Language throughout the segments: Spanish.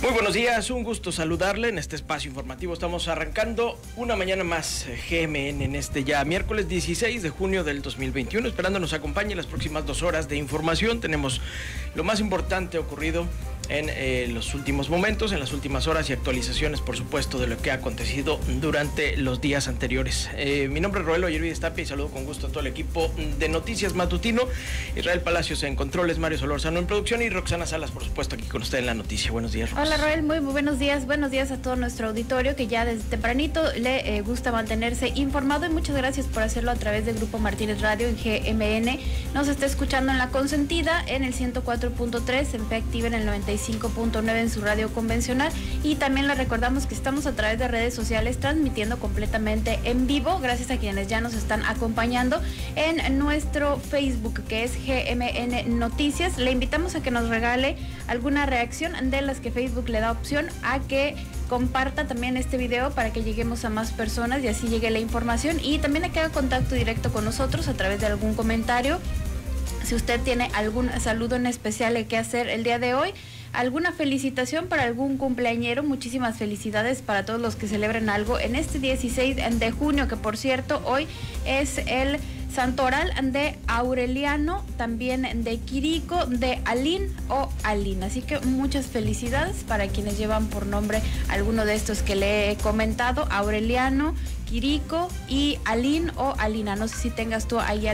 Muy buenos días, un gusto saludarle en este espacio informativo. Estamos arrancando una mañana más GMN en este ya miércoles 16 de junio del 2021. Esperando nos acompañe las próximas 2 horas de información. Tenemos lo más importante ocurrido en los últimos momentos, en las últimas horas y actualizaciones, por supuesto, de lo que ha acontecido durante los días anteriores. Mi nombre es Rogelio Yervides Tapia y saludo con gusto a todo el equipo de Noticias Matutino. Israel Palacios en controles, Mario Solórzano en producción y Roxana Salas, por supuesto, aquí con usted en la noticia. Buenos días, Rox. Hola, Roel, muy buenos días. Buenos días a todo nuestro auditorio que ya desde tempranito le gusta mantenerse informado, y muchas gracias por hacerlo a través del Grupo Martínez Radio en GMN. Nos está escuchando en La Consentida en el 104.3, en Fe Activa en el 95.9 en su radio convencional, y también le recordamos que estamos a través de redes sociales transmitiendo completamente en vivo, gracias a quienes ya nos están acompañando en nuestro Facebook, que es GMN Noticias. Le invitamos a que nos regale alguna reacción de las que Facebook le da opción a que comparta también este video para que lleguemos a más personas y así llegue la información, y también a que haga contacto directo con nosotros a través de algún comentario. Si usted tiene algún saludo en especial que hacer el día de hoy, alguna felicitación para algún cumpleañero, muchísimas felicidades para todos los que celebren algo en este 16 de junio, que por cierto hoy es el santoral de Aureliano, también de Quirico, de Alín o Alín. Así que muchas felicidades para quienes llevan por nombre alguno de estos que le he comentado: Aureliano, Quirico y Alín o Alina. No sé si tengas tú ahí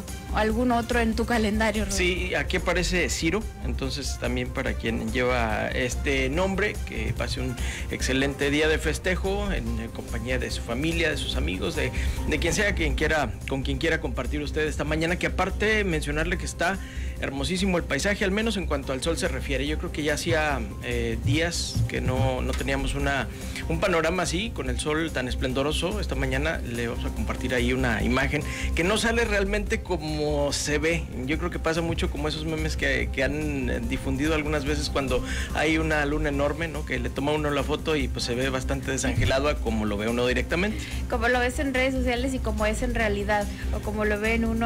algún otro en tu calendario, Roberto. Sí, aquí aparece Ciro, entonces también para quien lleva este nombre, que pase un excelente día de festejo en compañía de su familia, de sus amigos, de quien sea, con quien quiera compartir usted esta mañana, que aparte mencionarle que está hermosísimo el paisaje, al menos en cuanto al sol se refiere. Yo creo que ya hacía días que no teníamos un panorama así, con el sol tan esplendoroso. Esta mañana le vamos a compartir ahí una imagen que no sale realmente como se ve. Yo creo que pasa mucho como esos memes que han difundido algunas veces cuando hay una luna enorme, ¿no? Que le toma uno la foto y pues se ve bastante desangelado a como lo ve uno directamente. Como lo ves en redes sociales y como es en realidad, o como lo ve uno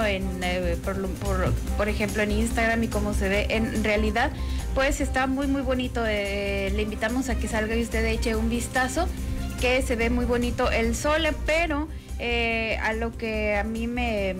por ejemplo en Instagram y cómo se ve en realidad, pues está muy bonito. Le invitamos a que salga y usted eche un vistazo, que se ve muy bonito el sol, pero a lo que a mí me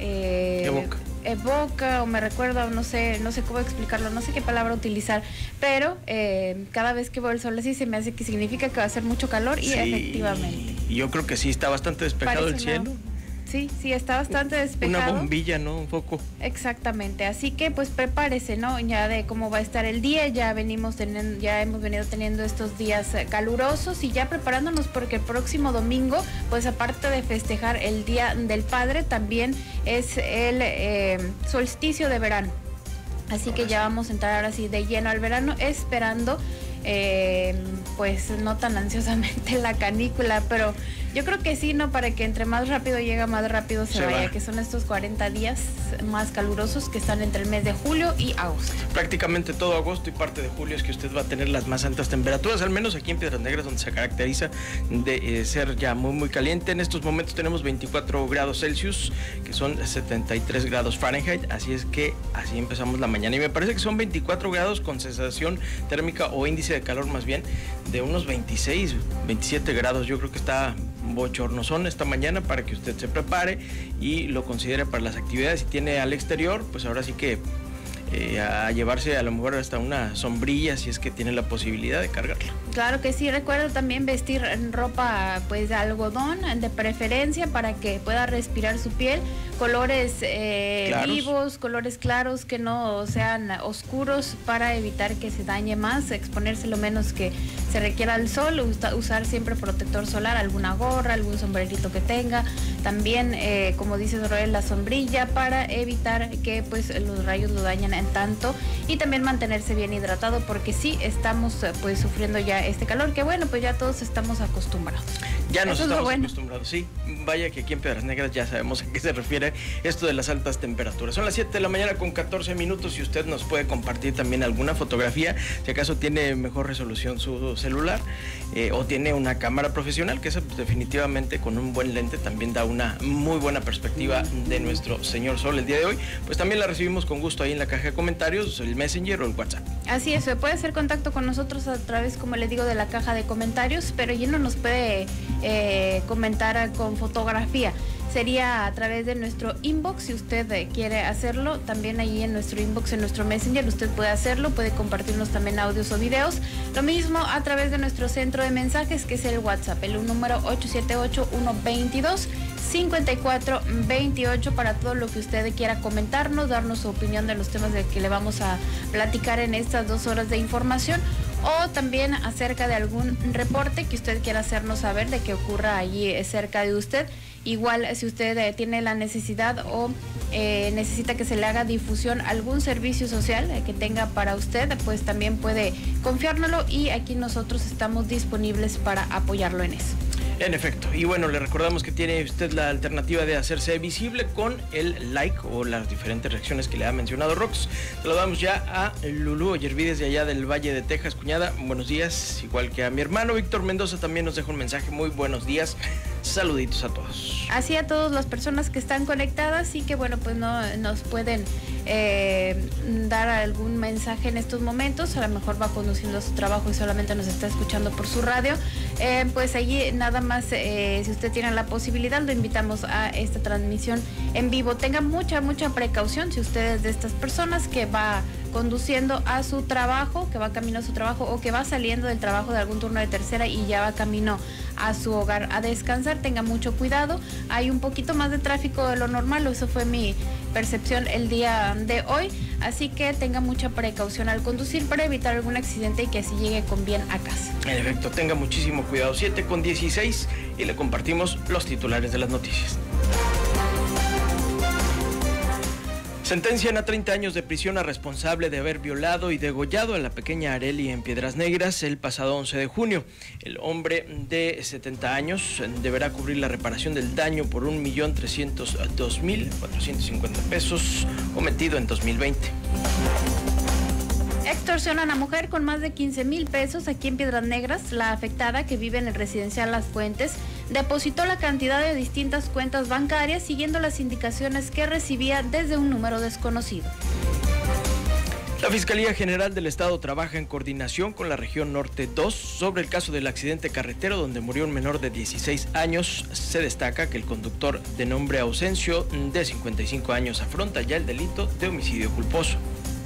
evoca o me recuerda, o no sé cómo explicarlo, no sé qué palabra utilizar, pero cada vez que veo el sol así se me hace que significa que va a hacer mucho calor, y sí, efectivamente. Y yo creo que sí, está bastante despejado el cielo. Sí, está bastante despejado. Una bombilla, ¿no? Un foco. Exactamente, así que pues prepárese, ¿no? Ya de cómo va a estar el día, ya hemos venido teniendo estos días calurosos, y ya preparándonos porque el próximo domingo, pues aparte de festejar el Día del Padre, también es el solsticio de verano. Así que ya vamos a entrar ahora sí de lleno al verano, esperando pues no tan ansiosamente la canícula, pero yo creo que sí, ¿no? Para que entre más rápido llega, más rápido se vaya, que son estos 40 días más calurosos que están entre el mes de julio y agosto. Prácticamente todo agosto y parte de julio es que usted va a tener las más altas temperaturas, al menos aquí en Piedras Negras, donde se caracteriza de ser ya muy caliente. En estos momentos tenemos 24 grados Celsius, que son 73 grados Fahrenheit, así es que así empezamos la mañana. Y me parece que son 24 grados con sensación térmica o índice de calor más bien de unos 26, 27 grados. Yo creo que está bochornosón esta mañana para que usted se prepare y lo considere para las actividades. Si tiene al exterior, pues ahora sí que a llevarse a lo mejor hasta una sombrilla, si es que tiene la posibilidad de cargarla. Claro que sí, recuerda también vestir ropa pues de algodón, de preferencia, para que pueda respirar su piel, colores vivos, colores claros, que no sean oscuros, para evitar que se dañe más, exponerse lo menos que se requiera al sol, usar siempre protector solar, alguna gorra, algún sombrerito que tenga, también como dice Roel, la sombrilla, para evitar que pues los rayos lo dañen en tanto, y también mantenerse bien hidratado, porque sí estamos pues sufriendo ya este calor, que bueno, pues ya todos estamos acostumbrados. Ya nos estamos acostumbrados, sí. Vaya que aquí en Piedras Negras ya sabemos a qué se refiere esto de las altas temperaturas. Son las 7 de la mañana con 14 minutos y usted nos puede compartir también alguna fotografía, si acaso tiene mejor resolución su celular, o tiene una cámara profesional, que esa pues, definitivamente con un buen lente también da una muy buena perspectiva de nuestro señor sol el día de hoy. Pues también la recibimos con gusto ahí en la caja de comentarios, el Messenger o el WhatsApp. Así es, puede hacer contacto con nosotros a través, como le digo, de la caja de comentarios, pero ya no nos puede comentar con fotografía. Sería a través de nuestro inbox, si usted quiere hacerlo, también ahí en nuestro inbox, en nuestro Messenger, usted puede hacerlo, puede compartirnos también audios o videos. Lo mismo a través de nuestro centro de mensajes, que es el WhatsApp, el número 878-122-5428, para todo lo que usted quiera comentarnos, darnos su opinión de los temas de que le vamos a platicar en estas 2 horas de información, o también acerca de algún reporte que usted quiera hacernos saber de que ocurra allí cerca de usted. Igual, si usted tiene la necesidad o necesita que se le haga difusión algún servicio social que tenga para usted, pues también puede confiárnoslo y aquí nosotros estamos disponibles para apoyarlo en eso. En efecto, y bueno, le recordamos que tiene usted la alternativa de hacerse visible con el like o las diferentes reacciones que le ha mencionado Rox. Saludamos ya a Lulú Oyervides de allá del Valle de Texas. Cuñada, buenos días, igual que a mi hermano Víctor Mendoza también nos deja un mensaje, muy buenos días, saluditos a todos. Así a todas las personas que están conectadas y que bueno, pues no nos pueden dar algún mensaje en estos momentos, a lo mejor va conduciendo a su trabajo y solamente nos está escuchando por su radio, pues allí nada más, si usted tiene la posibilidad, lo invitamos a esta transmisión en vivo. Tenga mucha precaución si usted es de estas personas que va conduciendo a su trabajo, que va camino a su trabajo o que va saliendo del trabajo de algún turno de tercera y ya va camino a su hogar a descansar. Tenga mucho cuidado, hay un poquito más de tráfico de lo normal, eso fue mi percepción el día de hoy, así que tenga mucha precaución al conducir para evitar algún accidente y que así llegue con bien a casa. En efecto, tenga muchísimo cuidado. 7:16 y le compartimos los titulares de las noticias. Sentencian a 30 años de prisión a responsable de haber violado y degollado a la pequeña Arely en Piedras Negras el pasado 11 de junio. El hombre de 70 años deberá cubrir la reparación del daño por 1.302.450 pesos cometido en 2020. Extorsionan a mujer con más de 15,000 pesos aquí en Piedras Negras. La afectada, que vive en el residencial Las Fuentes, depositó la cantidad de distintas cuentas bancarias siguiendo las indicaciones que recibía desde un número desconocido. La Fiscalía General del Estado trabaja en coordinación con la región Norte 2 sobre el caso del accidente carretero donde murió un menor de 16 años. Se destaca que el conductor de nombre Ausencio, de 55 años, afronta ya el delito de homicidio culposo.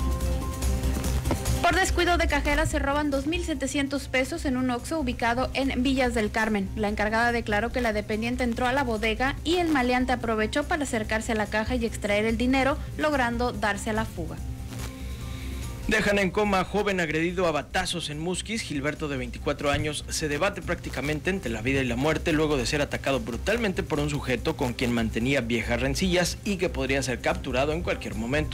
Por descuido de cajera se roban 2,700 pesos en un Oxxo ubicado en Villas del Carmen. La encargada declaró que la dependiente entró a la bodega y el maleante aprovechó para acercarse a la caja y extraer el dinero, logrando darse a la fuga. Dejan en coma a joven agredido a batazos en Musquis. Gilberto, de 24 años, se debate prácticamente entre la vida y la muerte luego de ser atacado brutalmente por un sujeto con quien mantenía viejas rencillas y que podría ser capturado en cualquier momento.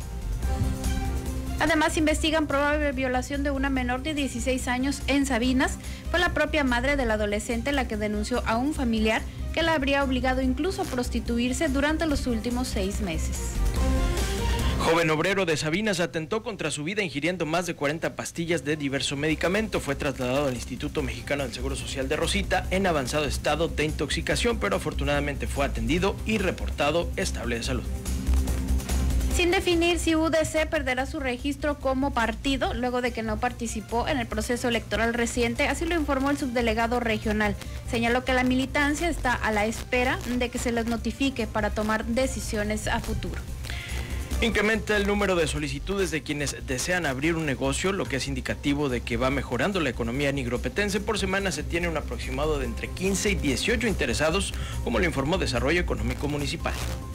Además, investigan probable violación de una menor de 16 años en Sabinas. Fue la propia madre del adolescente la que denunció a un familiar que la habría obligado incluso a prostituirse durante los últimos 6 meses. Joven obrero de Sabinas atentó contra su vida ingiriendo más de 40 pastillas de diverso medicamento. Fue trasladado al Instituto Mexicano del Seguro Social de Rosita en avanzado estado de intoxicación, pero afortunadamente fue atendido y reportado estable de salud. Sin definir si UDC perderá su registro como partido luego de que no participó en el proceso electoral reciente, así lo informó el subdelegado regional. Señaló que la militancia está a la espera de que se les notifique para tomar decisiones a futuro. Incrementa el número de solicitudes de quienes desean abrir un negocio, lo que es indicativo de que va mejorando la economía nigropetense. Por semana se tiene un aproximado de entre 15 y 18 interesados, como lo informó Desarrollo Económico Municipal.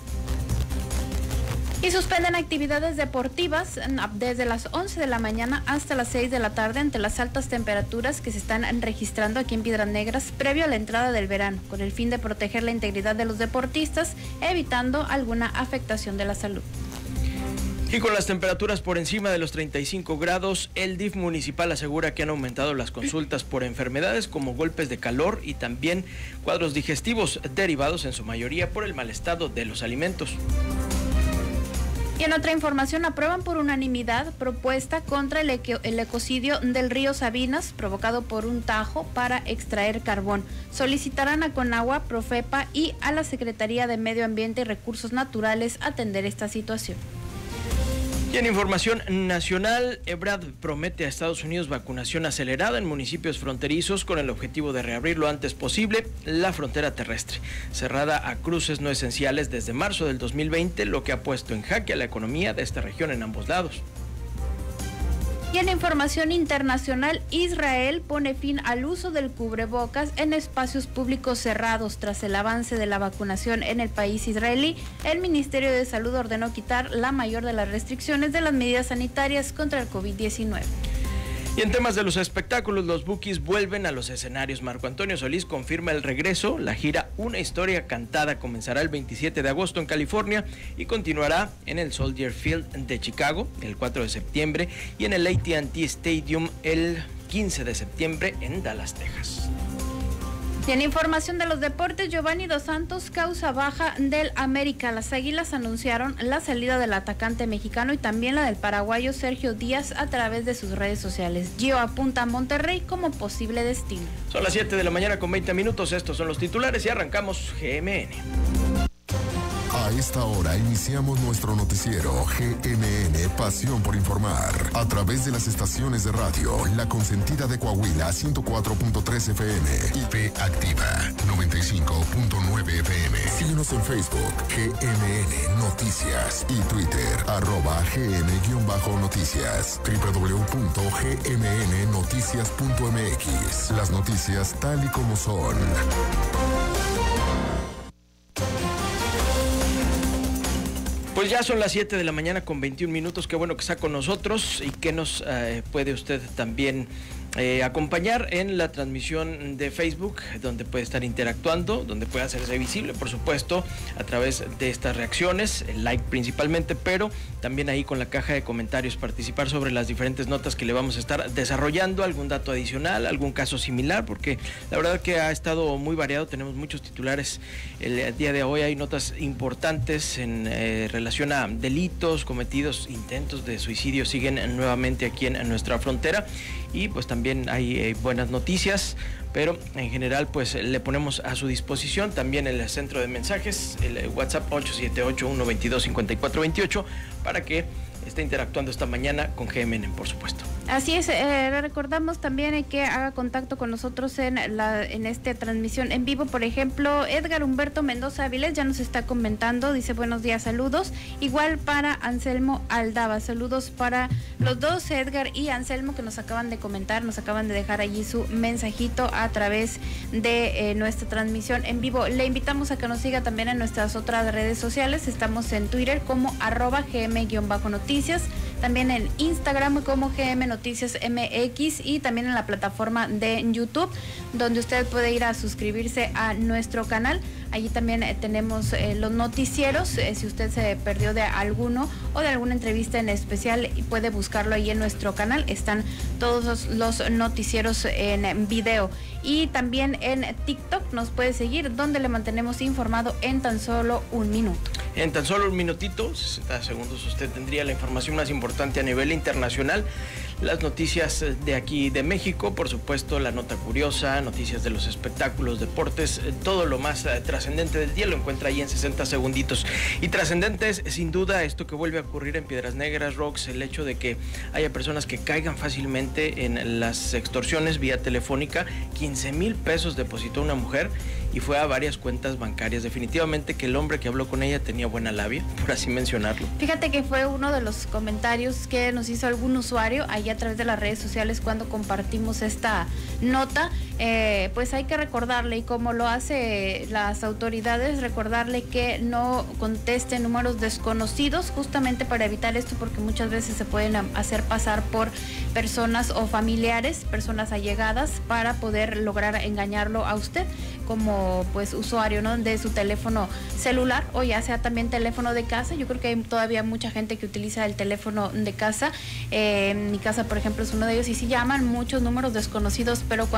Y suspenden actividades deportivas desde las 11 de la mañana hasta las 6 de la tarde ante las altas temperaturas que se están registrando aquí en Piedras Negras previo a la entrada del verano, con el fin de proteger la integridad de los deportistas, evitando alguna afectación de la salud. Y con las temperaturas por encima de los 35 grados, el DIF municipal asegura que han aumentado las consultas por enfermedades como golpes de calor y también cuadros digestivos derivados en su mayoría por el mal estado de los alimentos. Y en otra información, aprueban por unanimidad propuesta contra el ecocidio del río Sabinas provocado por un tajo para extraer carbón. Solicitarán a Conagua, Profepa y a la Secretaría de Medio Ambiente y Recursos Naturales atender esta situación. Y en información nacional, Ebrard promete a Estados Unidos vacunación acelerada en municipios fronterizos con el objetivo de reabrir lo antes posible la frontera terrestre, cerrada a cruces no esenciales desde marzo del 2020, lo que ha puesto en jaque a la economía de esta región en ambos lados. Y en información internacional, Israel pone fin al uso del cubrebocas en espacios públicos cerrados tras el avance de la vacunación en el país israelí. El Ministerio de Salud ordenó quitar la mayor de las restricciones de las medidas sanitarias contra el COVID-19. Y en temas de los espectáculos, los Bukis vuelven a los escenarios. Marco Antonio Solís confirma el regreso. La gira Una Historia Cantada comenzará el 27 de agosto en California y continuará en el Soldier Field de Chicago el 4 de septiembre y en el AT&T Stadium el 15 de septiembre en Dallas, Texas. Y en información de los deportes, Giovanni Dos Santos causa baja del América. Las Águilas anunciaron la salida del atacante mexicano y también la del paraguayo Sergio Díaz a través de sus redes sociales. Gio apunta a Monterrey como posible destino. Son las 7 de la mañana con 20 minutos. Estos son los titulares y arrancamos GMN. A esta hora iniciamos nuestro noticiero GMN Pasión por Informar a través de las estaciones de radio La Consentida de Coahuila 104.3 FM, IP Activa 95.9 FM. Síguenos en Facebook GMN Noticias y Twitter @GM_Noticias, www.gmnnoticias.mx. Las noticias tal y como son. Pues ya son las 7 de la mañana con 21 minutos. Qué bueno que está con nosotros y que nos puede usted también acompañar en la transmisión de Facebook, donde puede estar interactuando, donde puede hacerse visible, por supuesto, a través de estas reacciones, el like principalmente, pero también ahí con la caja de comentarios, participar sobre las diferentes notas que le vamos a estar desarrollando, algún dato adicional, algún caso similar, porque la verdad que ha estado muy variado, tenemos muchos titulares. El día de hoy hay notas importantes en relación a delitos cometidos, intentos de suicidio siguen nuevamente aquí en nuestra frontera y pues también hay buenas noticias, pero en general pues le ponemos a su disposición también el centro de mensajes, el WhatsApp 878-122-5428 para que esté interactuando esta mañana con GMN, por supuesto. Así es, recordamos también que haga contacto con nosotros en esta transmisión en vivo. Por ejemplo, Edgar Humberto Mendoza Avilés ya nos está comentando, dice buenos días, saludos. Igual para Anselmo Aldava, saludos para los dos, Edgar y Anselmo, que nos acaban de comentar, nos acaban de dejar allí su mensajito a través de nuestra transmisión en vivo. Le invitamos a que nos siga también en nuestras otras redes sociales, estamos en Twitter como @GM_Noticias, también en Instagram como GM Noticias MX y también en la plataforma de YouTube, donde usted puede ir a suscribirse a nuestro canal. Allí también tenemos los noticieros, si usted se perdió de alguno o de alguna entrevista en especial, puede buscarlo ahí en nuestro canal, están todos los noticieros en video. Y también en TikTok nos puede seguir, donde le mantenemos informado en tan solo un minuto. En tan solo un minutito, 60 segundos, usted tendría la información más importante a nivel internacional, las noticias de aquí de México, por supuesto la nota curiosa, noticias de los espectáculos, deportes, todo lo más trascendente del día lo encuentra ahí en 60 segunditos. Y trascendente es sin duda esto que vuelve a ocurrir en Piedras Negras, Rox, el hecho de que haya personas que caigan fácilmente en las extorsiones vía telefónica. 15,000 pesos depositó una mujer y fue a varias cuentas bancarias. Definitivamente que el hombre que habló con ella tenía buena labia, por así mencionarlo. Fíjate que fue uno de los comentarios que nos hizo algún usuario allá a través de las redes sociales cuando compartimos esta nota. Pues hay que recordarle, y como lo hace las autoridades, recordarle que no conteste números desconocidos, justamente para evitar esto, porque muchas veces se pueden hacer pasar por personas o familiares, personas allegadas, para poder lograr engañarlo a usted como pues usuario, ¿no?, de su teléfono celular o ya sea también teléfono de casa. Yo creo que hay todavía mucha gente que utiliza el teléfono de casa. En mi casa, por ejemplo, es uno de ellos y sí llaman muchos números desconocidos, pero cuando vemos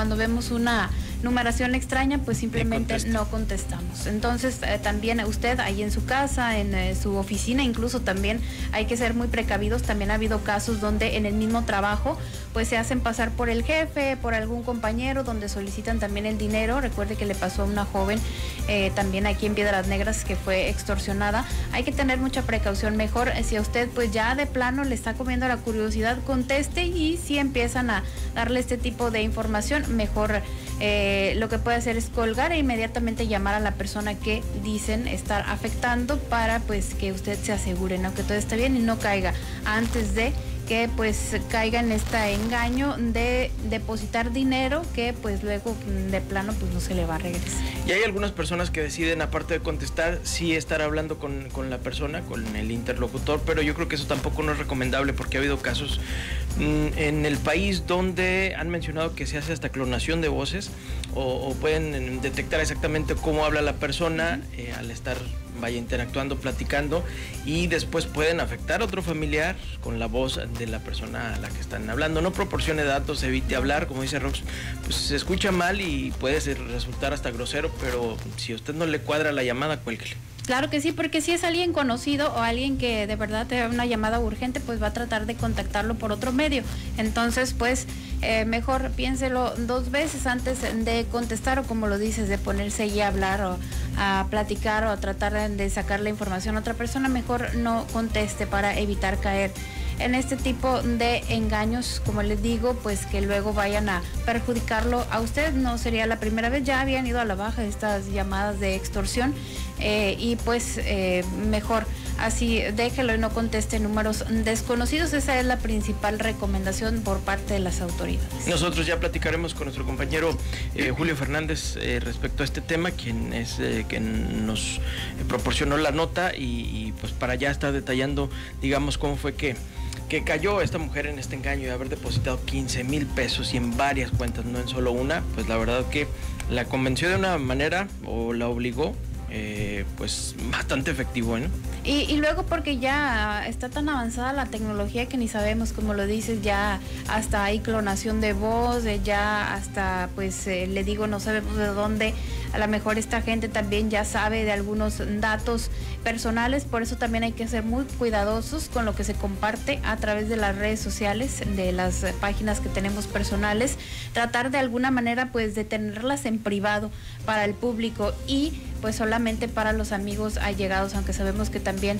vemos una numeración extraña, pues simplemente no contestamos. Entonces también usted ahí en su casa, en su oficina, incluso también hay que ser muy precavidos. También ha habido casos donde en el mismo trabajo pues se hacen pasar por el jefe, por algún compañero, donde solicitan también el dinero. Recuerde que le pasó a una joven también aquí en Piedras Negras que fue extorsionada. Hay que tener mucha precaución. Mejor si a usted pues ya de plano le está comiendo la curiosidad, conteste, y si empiezan a darle este tipo de información, mejor lo que puede hacer es colgar e inmediatamente llamar a la persona que dicen estar afectando, para pues que usted se asegure, ¿no?, que todo está bien y no caiga antes de que pues caiga en este engaño de depositar dinero que pues luego de plano pues no se le va a regresar. Y hay algunas personas que deciden, aparte de contestar, sí estar hablando con la persona, con el interlocutor, pero yo creo que eso tampoco no es recomendable, porque ha habido casos en el país donde han mencionado que se hace hasta clonación de voces o pueden detectar exactamente cómo habla la persona al estar interactuando, platicando, y después pueden afectar a otro familiar con la voz de la persona a la que están hablando. No proporcione datos, evite hablar, como dice Rox, pues se escucha mal y puede resultar hasta grosero, pero si a usted no le cuadra la llamada, cuélguele. Claro que sí, porque si es alguien conocido o alguien que de verdad te da una llamada urgente, pues va a tratar de contactarlo por otro medio. Entonces, pues mejor piénselo 2 veces antes de contestar, o como lo dices, de ponerse ahí a hablar o a platicar o a tratar de sacar la información a otra persona. Mejor no conteste para evitar caer en este tipo de engaños, como les digo, pues que luego vayan a perjudicarlo a usted. No sería la primera vez, ya habían ido a la baja estas llamadas de extorsión, y pues mejor así déjelo y no conteste números desconocidos. Esa es la principal recomendación por parte de las autoridades. Nosotros ya platicaremos con nuestro compañero Julio Fernández respecto a este tema, quien es quien nos proporcionó la nota, y pues para ya estar detallando, digamos, cómo fue que cayó esta mujer en este engaño de haber depositado 15,000 pesos y en varias cuentas, no en solo una. Pues la verdad que la convenció de una manera, o la obligó, pues bastante efectivo, ¿no? Y luego porque ya está tan avanzada la tecnología que ni sabemos, como lo dices, ya hasta hay clonación de voz, ya hasta pues le digo, no sabemos de dónde. A lo mejor esta gente también ya sabe de algunos datos personales, por eso también hay que ser muy cuidadosos con lo que se comparte a través de las redes sociales, de las páginas que tenemos personales, tratar de alguna manera pues de tenerlas en privado para el público y pues solamente para los amigos allegados, aunque sabemos que también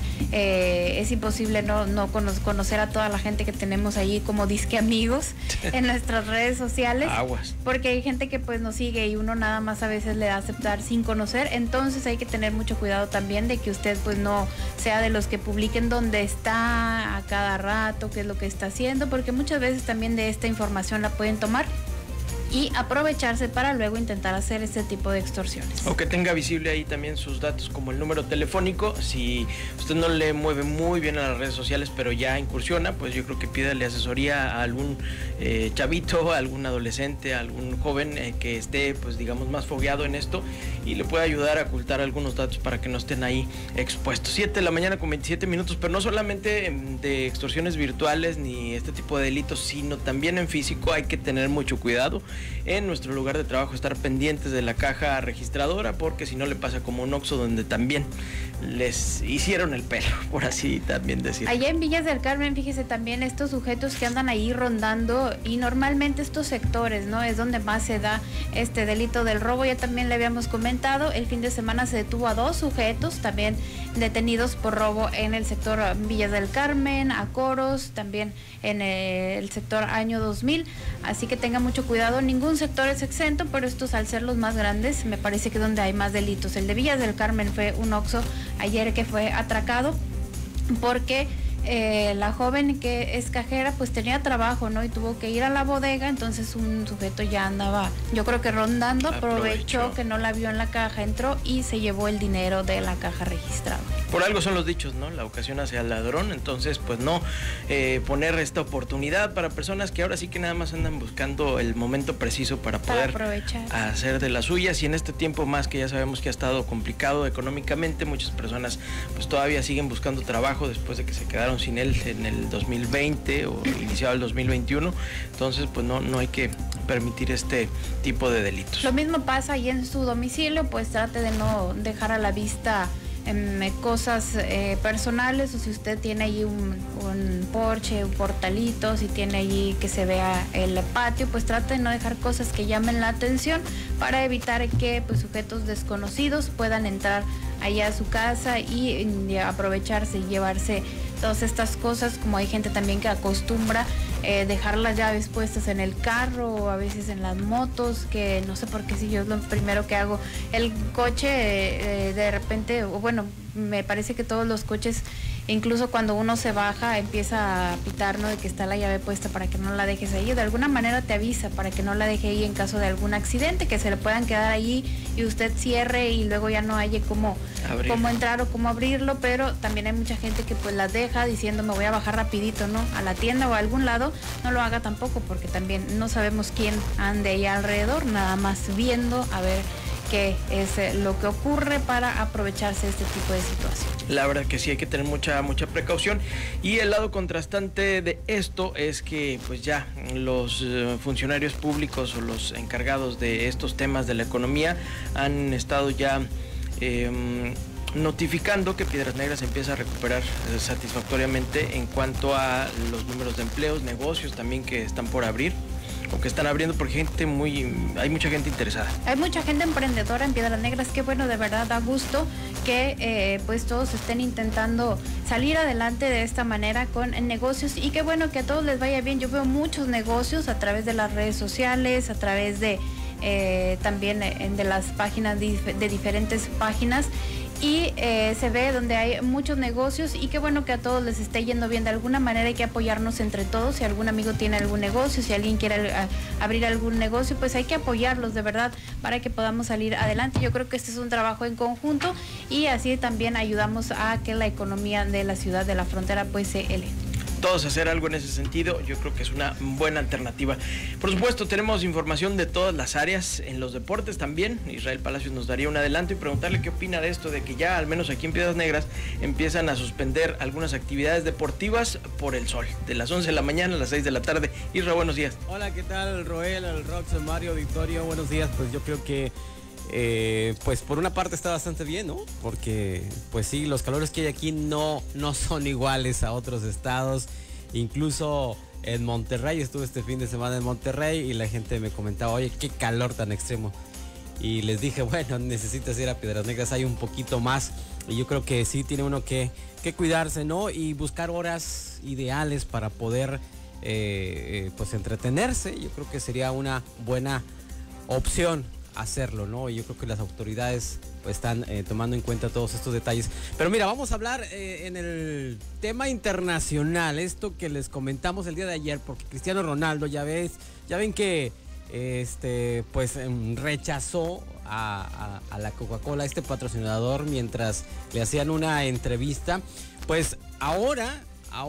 es imposible no conocer a toda la gente que tenemos ahí como disque amigos en nuestras redes sociales. Aguas. Porque hay gente que pues nos sigue y uno nada más a veces le da a aceptar sin conocer. Entonces hay que tener mucho cuidado también de que usted pues no sea de los que publiquen dónde está a cada rato, qué es lo que está haciendo, porque muchas veces también de esta información la pueden tomar y aprovecharse para luego intentar hacer este tipo de extorsiones. O que tenga visible ahí también sus datos, como el número telefónico. Si usted no le mueve muy bien a las redes sociales, pero ya incursiona, pues yo creo que pídale asesoría a algún chavito, a algún adolescente, a algún joven que esté, pues digamos, más fogueado en esto, y le puede ayudar a ocultar algunos datos para que no estén ahí expuestos. 7 de la mañana con 27 minutos, pero no solamente de extorsiones virtuales ni este tipo de delitos, sino también en físico. Hay que tener mucho cuidado en nuestro lugar de trabajo, estar pendientes de la caja registradora, porque si no le pasa como un Oxxo, donde también les hicieron el pelo, por así también decirlo. Allá en Villas del Carmen, fíjese también estos sujetos que andan ahí rondando, y normalmente estos sectores, ¿no?, es donde más se da este delito del robo. Ya también le habíamos comentado, el fin de semana se detuvo a 2 sujetos también detenidos por robo en el sector Villas del Carmen, Acoros, también en el sector Año 2000, así que tenga mucho cuidado. Ningún sector es exento, pero estos, al ser los más grandes, me parece que donde hay más delitos. El de Villas del Carmen fue un Oxxo ayer que fue atracado porque la joven que es cajera pues tenía trabajo, ¿no?, y tuvo que ir a la bodega. Entonces un sujeto ya andaba, yo creo que rondando, aprovechó que no la vio en la caja, entró y se llevó el dinero de la caja registrada. Por algo son los dichos, ¿no? La ocasión hace al ladrón. Entonces pues no poner esta oportunidad para personas que ahora sí que nada más andan buscando el momento preciso para poder aprovechar, hacer de las suyas. Y en este tiempo más, que ya sabemos que ha estado complicado económicamente, muchas personas pues todavía siguen buscando trabajo después de que se quedaron sin él en el 2020 o iniciado el 2021. Entonces pues no hay que permitir este tipo de delitos. Lo mismo pasa ahí en su domicilio, pues trate de no dejar a la vista cosas personales, o si usted tiene allí un porche, un portalito, si tiene allí que se vea el patio, pues trate de no dejar cosas que llamen la atención para evitar que pues sujetos desconocidos puedan entrar allá a su casa y aprovecharse y llevarse todas estas cosas, como hay gente también que acostumbra dejar las llaves puestas en el carro o a veces en las motos, que no sé por qué si yo es lo primero que hago. El coche de repente, bueno, me parece que todos los coches, incluso cuando uno se baja, empieza a pitar, ¿no?, de que está la llave puesta para que no la dejes ahí. De alguna manera te avisa para que no la deje ahí en caso de algún accidente, que se le puedan quedar ahí y usted cierre y luego ya no haya cómo entrar o cómo abrirlo. Pero también hay mucha gente que pues las deja diciendo me voy a bajar rapidito, ¿no?, a la tienda o a algún lado. No lo haga tampoco, porque también no sabemos quién ande ahí alrededor, nada más viendo a ver qué es lo que ocurre para aprovecharse de este tipo de situación. La verdad que sí, hay que tener mucha precaución. Y el lado contrastante de esto es que pues ya los funcionarios públicos o los encargados de estos temas de la economía han estado ya notificando que Piedras Negras empieza a recuperar satisfactoriamente en cuanto a los números de empleos, negocios también que están por abrir, o que están abriendo, porque hay mucha gente interesada. Hay mucha gente emprendedora en Piedras Negras. Qué bueno, de verdad da gusto que pues todos estén intentando salir adelante de esta manera con negocios, y qué bueno que a todos les vaya bien. Yo veo muchos negocios a través de las redes sociales, a través de también de las páginas de diferentes páginas, y se ve donde hay muchos negocios, y qué bueno que a todos les esté yendo bien. De alguna manera hay que apoyarnos entre todos. Si algún amigo tiene algún negocio, si alguien quiere abrir algún negocio, pues hay que apoyarlos de verdad para que podamos salir adelante. Yo creo que este es un trabajo en conjunto, y así también ayudamos a que la economía de la ciudad de la frontera pues se eleve. Todos hacer algo en ese sentido, yo creo que es una buena alternativa. Por supuesto, tenemos información de todas las áreas, en los deportes también. Israel Palacios nos daría un adelanto y preguntarle qué opina de esto, de que ya, al menos aquí en Piedras Negras, empiezan a suspender algunas actividades deportivas por el sol, de las 11 de la mañana a las 6 de la tarde. Israel, buenos días. Hola, ¿qué tal, Roel, el Rox, Mario, Victorio? Buenos días. Pues yo creo que pues por una parte está bastante bien, ¿no? Porque pues sí, los calores que hay aquí no son iguales a otros estados. Incluso en Monterrey, estuve este fin de semana en Monterrey y la gente me comentaba, oye, qué calor tan extremo. Y les dije, bueno, necesitas ir a Piedras Negras, hay un poquito más. Y yo creo que sí tiene uno que cuidarse, ¿no? Y buscar horas ideales para poder pues entretenerse. Yo creo que sería una buena opción hacerlo, ¿no? Y yo creo que las autoridades pues están tomando en cuenta todos estos detalles. Pero mira, vamos a hablar en el tema internacional, esto que les comentamos el día de ayer, porque Cristiano Ronaldo, ya ven que pues rechazó a la Coca-Cola, este patrocinador, mientras le hacían una entrevista. Pues ahora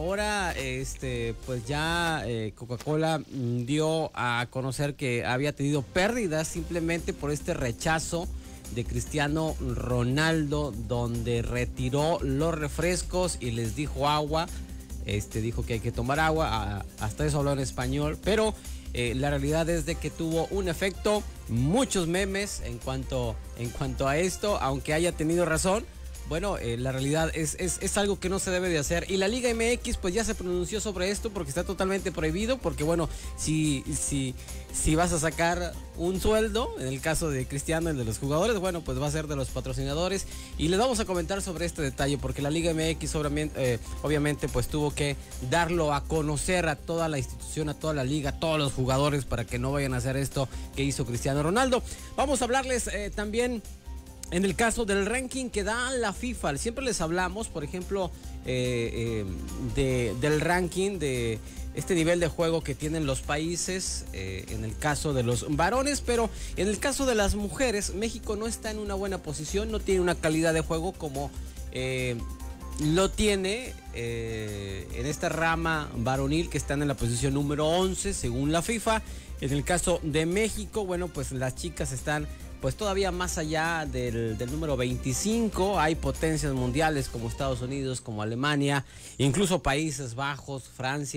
pues ya Coca-Cola dio a conocer que había tenido pérdidas simplemente por este rechazo de Cristiano Ronaldo, donde retiró los refrescos y les dijo agua. Dijo que hay que tomar agua, hasta eso habló en español, pero la realidad es de que tuvo un efecto, muchos memes en cuanto a esto, aunque haya tenido razón. Bueno, la realidad es algo que no se debe de hacer, y la Liga MX pues ya se pronunció sobre esto, porque está totalmente prohibido, porque bueno, si vas a sacar un sueldo, en el caso de Cristiano, el de los jugadores, bueno, pues va a ser de los patrocinadores, y les vamos a comentar sobre este detalle, porque la Liga MX obviamente pues tuvo que darlo a conocer a toda la institución, a toda la liga, a todos los jugadores, para que no vayan a hacer esto que hizo Cristiano Ronaldo. Vamos a hablarles también en el caso del ranking que da la FIFA. Siempre les hablamos, por ejemplo, del ranking, de este nivel de juego que tienen los países, en el caso de los varones, pero en el caso de las mujeres, México no está en una buena posición, no tiene una calidad de juego como lo tiene en esta rama varonil, que están en la posición número 11 según la FIFA. En el caso de México, bueno, pues las chicas están pues todavía más allá del número 25. Hay potencias mundiales como Estados Unidos, como Alemania, incluso Países Bajos, Francia,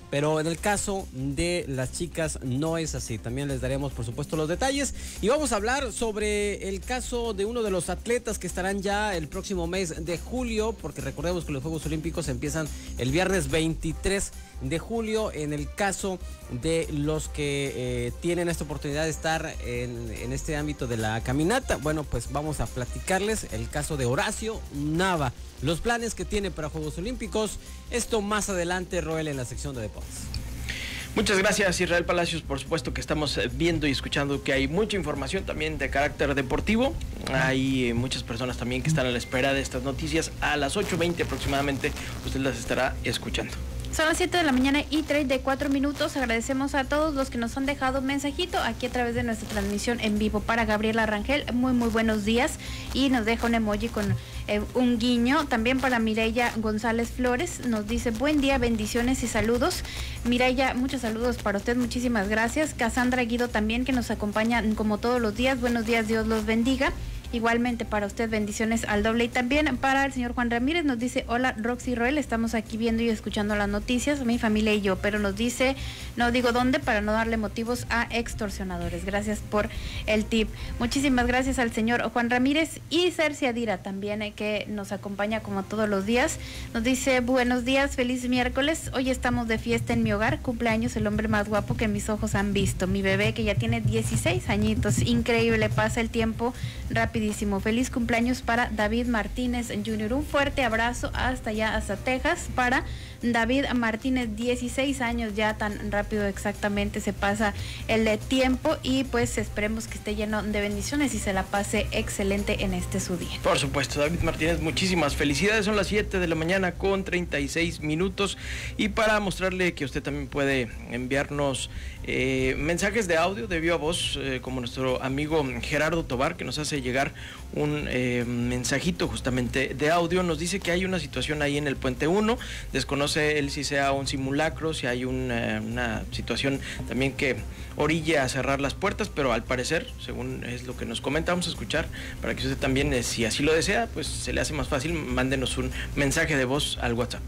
pero en el caso de las chicas no es así. También les daremos, por supuesto, los detalles. Y vamos a hablar sobre el caso de uno de los atletas que estarán ya el próximo mes de julio, porque recordemos que los Juegos Olímpicos empiezan el viernes 23 de julio. En el caso de los que tienen esta oportunidad de estar en este ámbito de la caminata, bueno, pues vamos a platicarles el caso de Horacio Nava, los planes que tiene para Juegos Olímpicos. Esto más adelante, Roel, en la sección de deportes. Muchas gracias, Israel Palacios. Por supuesto que estamos viendo y escuchando que hay mucha información también de carácter deportivo. Hay muchas personas también que están a la espera de estas noticias. A las 8:20 aproximadamente usted las estará escuchando. Son las 7 de la mañana y 34 minutos. Agradecemos a todos los que nos han dejado un mensajito aquí a través de nuestra transmisión en vivo. Para Gabriela Rangel, muy buenos días, y nos deja un emoji con un guiño. También para Mireya González Flores, nos dice buen día, bendiciones y saludos. Mireya, muchos saludos para usted, muchísimas gracias. Cassandra Guido también, que nos acompaña como todos los días. Buenos días, Dios los bendiga. Igualmente para usted, bendiciones al doble. Y también para el señor Juan Ramírez, nos dice hola Roxy Roel, estamos aquí viendo y escuchando las noticias, mi familia y yo, pero nos dice, no digo dónde para no darle motivos a extorsionadores. Gracias por el tip. Muchísimas gracias al señor Juan Ramírez. Y Cerci Adira también, que nos acompaña como todos los días, nos dice buenos días, feliz miércoles, hoy estamos de fiesta en mi hogar, cumpleaños el hombre más guapo que mis ojos han visto, mi bebé que ya tiene 16 añitos, increíble, pasa el tiempo rápido. Feliz cumpleaños para David Martínez Jr. Un fuerte abrazo hasta allá, hasta Texas, para David Martínez, 16 años, ya tan rápido exactamente se pasa el tiempo, y pues esperemos que esté lleno de bendiciones y se la pase excelente en este su día. Por supuesto, David Martínez, muchísimas felicidades. Son las 7 de la mañana con 36 minutos, y para mostrarle que usted también puede enviarnos mensajes de audio de viva voz, como nuestro amigo Gerardo Tobar, que nos hace llegar un mensajito justamente de audio. Nos dice que hay una situación ahí en el Puente 1, desconoce él si sea un simulacro, si hay una situación también que orille a cerrar las puertas, pero al parecer, según es lo que nos comenta, vamos a escuchar para que usted también, si así lo desea, pues se le hace más fácil, mándenos un mensaje de voz al WhatsApp.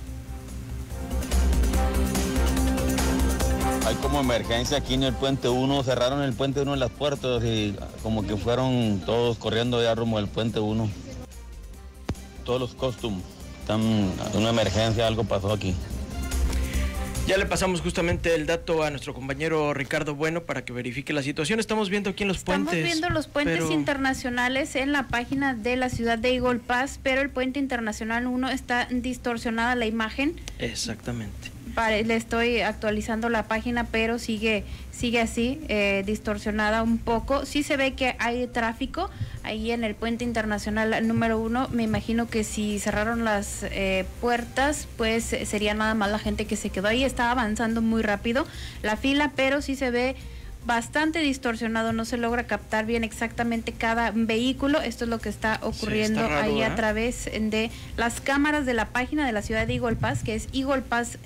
Hay como emergencia aquí en el Puente 1, cerraron el Puente 1 en las puertas y como que fueron todos corriendo ya rumbo al Puente 1. Todos los costumes están en una emergencia, algo pasó aquí. Ya le pasamos justamente el dato a nuestro compañero Ricardo Bueno para que verifique la situación. Estamos viendo aquí en los puentes. Estamos viendo los puentes internacionales en la página de la ciudad de Eagle Pass, pero el puente internacional 1 está distorsionada la imagen. Exactamente. Le estoy actualizando la página, pero sigue así, distorsionada un poco. Sí se ve que hay tráfico ahí en el puente internacional número 1. Me imagino que si cerraron las puertas, pues sería nada más la gente que se quedó ahí. Está avanzando muy rápido la fila, pero sí se ve bastante distorsionado, no se logra captar bien exactamente cada vehículo. Esto es lo que está ocurriendo raro, ahí a través de las cámaras de la página de la ciudad de Eagle Pass, que es eaglepasstx.us.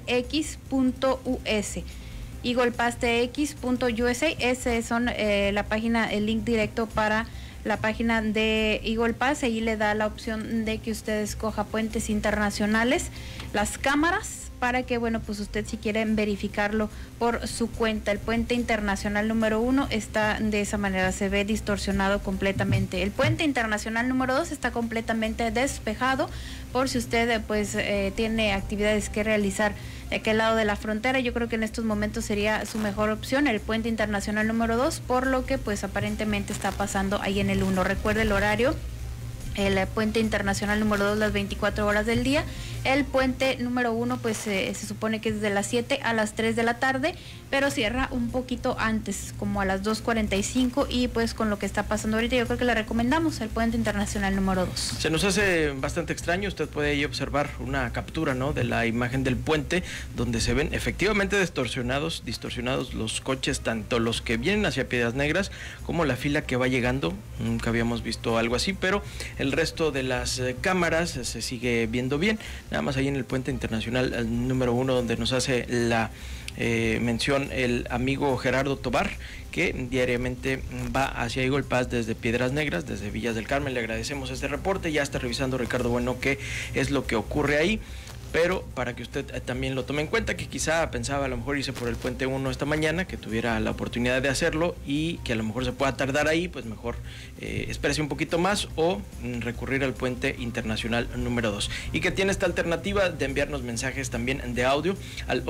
eaglepasstx.usa, ese son la página, el link directo para la página de Eagle Pass. Ahí le da la opción de que usted escoja puentes internacionales, las cámaras, para que, bueno, pues usted si quiere verificarlo por su cuenta. El puente internacional número 1 está de esa manera, se ve distorsionado completamente. El puente internacional número 2 está completamente despejado, por si usted pues tiene actividades que realizar de aquel lado de la frontera. Yo creo que en estos momentos sería su mejor opción el puente internacional número 2, por lo que pues aparentemente está pasando ahí en el 1. Recuerde el horario: el puente internacional número 2 las 24 horas del día. El puente número 1 pues se supone que es de las 7 a las 3 de la tarde, pero cierra un poquito antes, como a las 2:45, y pues con lo que está pasando ahorita yo creo que le recomendamos el puente internacional número 2. Se nos hace bastante extraño, usted puede ahí observar una captura, ¿no?, de la imagen del puente, donde se ven efectivamente distorsionados los coches, tanto los que vienen hacia Piedras Negras como la fila que va llegando. Nunca habíamos visto algo así, pero el resto de las cámaras se sigue viendo bien. Nada más ahí en el puente internacional número 1, donde nos hace la mención el amigo Gerardo Tobar, que diariamente va hacia Eagle Pass desde Piedras Negras, desde Villas del Carmen. Le agradecemos este reporte. Ya está revisando Ricardo Bueno qué es lo que ocurre ahí. pero para que usted también lo tome en cuenta, que quizá pensaba a lo mejor irse por el puente 1 esta mañana, que tuviera la oportunidad de hacerlo y que a lo mejor se pueda tardar ahí, pues mejor espérese un poquito más o recurrir al puente internacional número 2. Y que tiene esta alternativa de enviarnos mensajes también de audio al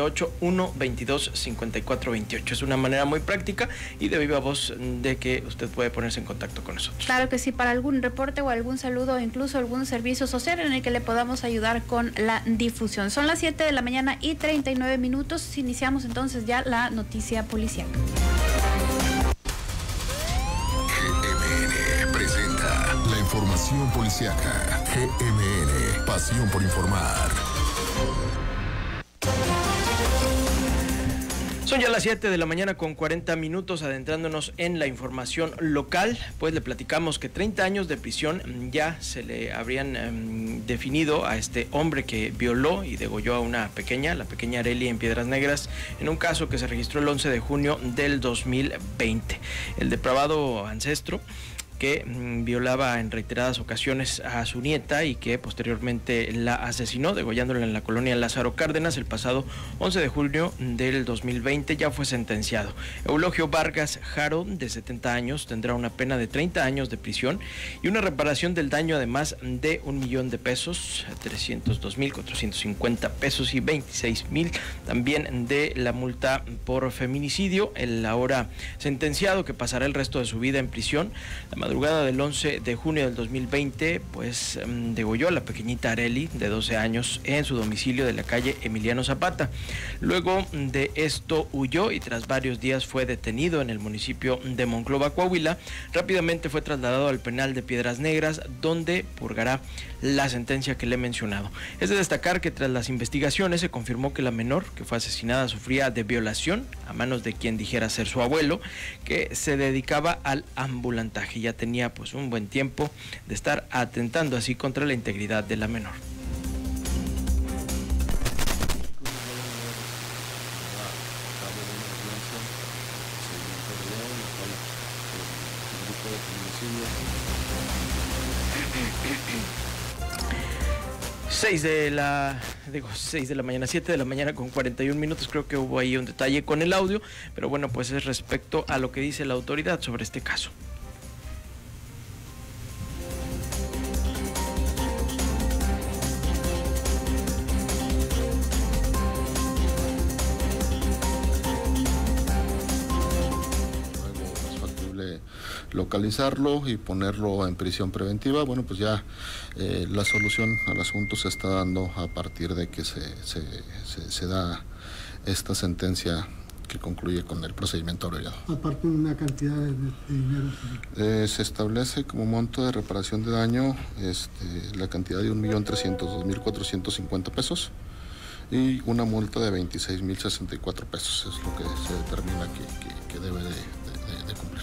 878-122-5428. Es una manera muy práctica y de viva voz de que usted puede ponerse en contacto con nosotros. Claro que sí, para algún reporte o algún saludo o incluso algún servicio social en el que le podamos ayudar con la difusión. Son las 7 de la mañana y 39 minutos. Iniciamos entonces ya la noticia policiaca. GMN presenta la información policiaca. GMN, pasión por informar. Son ya las 7 de la mañana con 40 minutos, adentrándonos en la información local, pues le platicamos que 30 años de prisión ya se le habrían definido a este hombre que violó y degolló a una pequeña, la pequeña Arely en Piedras Negras, en un caso que se registró el 11 de junio del 2020. El depravado ancestro que violaba en reiteradas ocasiones a su nieta y que posteriormente la asesinó, degollándola en la colonia Lázaro Cárdenas el pasado 11 de julio del 2020, ya fue sentenciado. Eulogio Vargas Jaro, de 70 años, tendrá una pena de 30 años de prisión y una reparación del daño, además de $1,000,000 de pesos, 302,450 pesos y 26,000 también de la multa por feminicidio. El ahora sentenciado, que pasará el resto de su vida en prisión, la madrugada del 11 de junio del 2020, pues degolló a la pequeñita Arely, de 12 años, en su domicilio de la calle Emiliano Zapata. Luego de esto huyó y tras varios días fue detenido en el municipio de Monclova, Coahuila. Rápidamente fue trasladado al penal de Piedras Negras, donde purgará la sentencia que le he mencionado. Es de destacar que tras las investigaciones se confirmó que la menor que fue asesinada sufría de violación a manos de quien dijera ser su abuelo, que se dedicaba al ambulantaje. Ya tenía pues un buen tiempo de estar atentando así contra la integridad de la menor. Seis de la mañana, 7 de la mañana con 41 minutos. Creo que hubo ahí un detalle con el audio, pero bueno, pues es respecto a lo que dice la autoridad sobre este caso. Localizarlo y ponerlo en prisión preventiva. Bueno, pues ya la solución al asunto se está dando a partir de que se da esta sentencia que concluye con el procedimiento abreviado. Aparte de una cantidad de dinero. Se establece como monto de reparación de daño la cantidad de 1,302,450 pesos y una multa de 26,064 pesos. Es lo que se determina que debe de cumplir.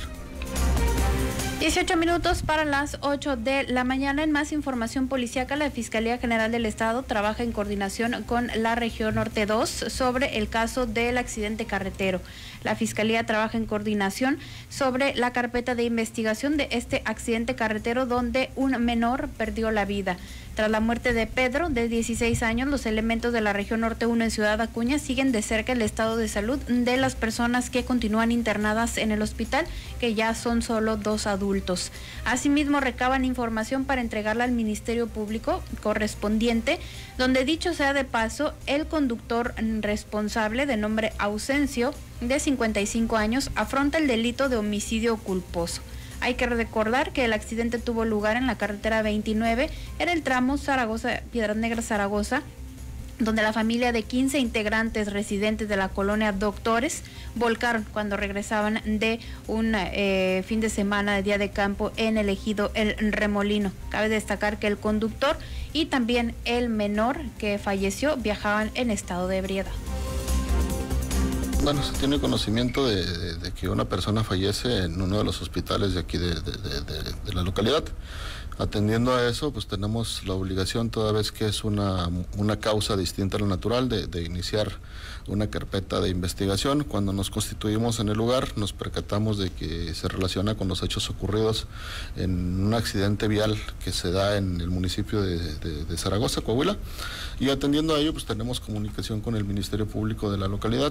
18 minutos para las 8 de la mañana. En más información policiaca, la Fiscalía General del Estado trabaja en coordinación con la Región Norte 2 sobre el caso del accidente carretero. La Fiscalía trabaja en coordinación sobre la carpeta de investigación de este accidente carretero donde un menor perdió la vida. Tras la muerte de Pedro, de 16 años, los elementos de la Región Norte 1 en Ciudad Acuña siguen de cerca el estado de salud de las personas que continúan internadas en el hospital, que ya son solo 2 adultos. Asimismo, recaban información para entregarla al Ministerio Público correspondiente, donde, dicho sea de paso, el conductor responsable, de nombre Ausencio, de 55 años, afronta el delito de homicidio culposo. Hay que recordar que el accidente tuvo lugar en la carretera 29, en el tramo Piedras Negras-Zaragoza, donde la familia de 15 integrantes residentes de la colonia Doctores volcaron cuando regresaban de un fin de semana de día de campo en el ejido El Remolino. Cabe destacar que el conductor y también el menor que falleció viajaban en estado de ebriedad. Bueno, se tiene conocimiento de que una persona fallece en uno de los hospitales de aquí de la localidad. Atendiendo a eso, pues tenemos la obligación, toda vez que es una causa distinta a la natural, de iniciar una carpeta de investigación. Cuando nos constituimos en el lugar, nos percatamos de que se relaciona con los hechos ocurridos en un accidente vial que se da en el municipio de Zaragoza, Coahuila, y atendiendo a ello, pues tenemos comunicación con el Ministerio Público de la localidad,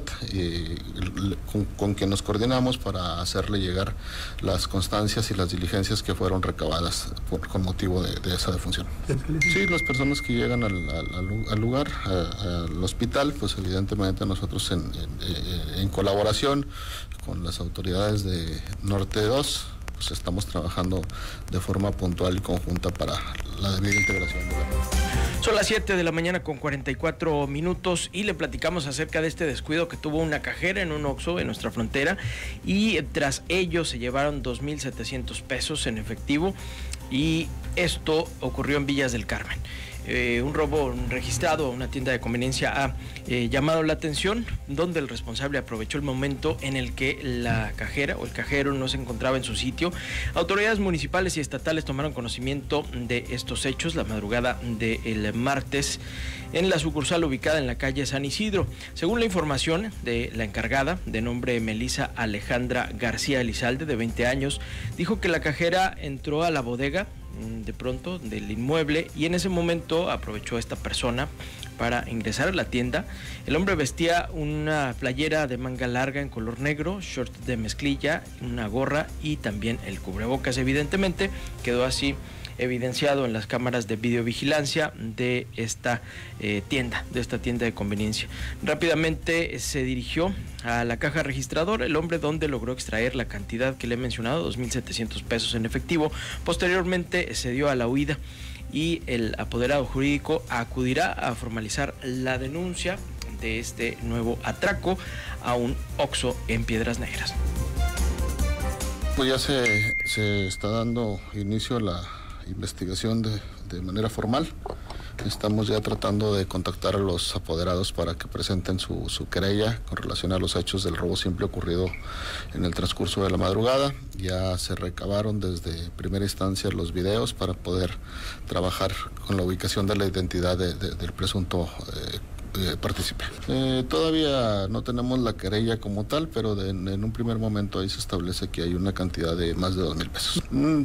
con quien nos coordinamos para hacerle llegar las constancias y las diligencias que fueron recabadas con motivo de esa defunción. Sí, las personas que llegan al lugar, al hospital, pues evidentemente nosotros en colaboración con las autoridades de Norte 2, pues estamos trabajando de forma puntual y conjunta para la debida integración de la población. Son las 7 de la mañana con 44 minutos y le platicamos acerca de este descuido que tuvo una cajera en un Oxxo en nuestra frontera, y tras ello se llevaron 2,700 pesos en efectivo, y esto ocurrió en Villas del Carmen. Un robo registrado a una tienda de conveniencia ha llamado la atención, donde el responsable aprovechó el momento en el que la cajera o el cajero no se encontraba en su sitio. Autoridades municipales y estatales tomaron conocimiento de estos hechos la madrugada del martes en la sucursal ubicada en la calle San Isidro. Según la información de la encargada, de nombre Melissa Alejandra García Elizalde, de 20 años, dijo que la cajera entró a la bodega de pronto del inmueble, y en ese momento aprovechó esta persona para ingresar a la tienda. El hombre vestía una playera de manga larga en color negro, short de mezclilla, una gorra y también el cubrebocas. Evidentemente quedó así evidenciado en las cámaras de videovigilancia de esta tienda de conveniencia. Rápidamente se dirigió a la caja registradora el hombre, donde logró extraer la cantidad que le he mencionado, 2,700 pesos en efectivo. Posteriormente se dio a la huida y el apoderado jurídico acudirá a formalizar la denuncia de este nuevo atraco a un Oxxo en Piedras Negras. Pues ya se está dando inicio a la investigación de manera formal. Estamos ya tratando de contactar a los apoderados para que presenten su querella con relación a los hechos del robo simple ocurrido en el transcurso de la madrugada. Ya se recabaron desde primera instancia los videos para poder trabajar con la ubicación de la identidad del presunto partícipe. Todavía no tenemos la querella como tal, pero en un primer momento ahí se establece que hay una cantidad de más de 2,000 pesos.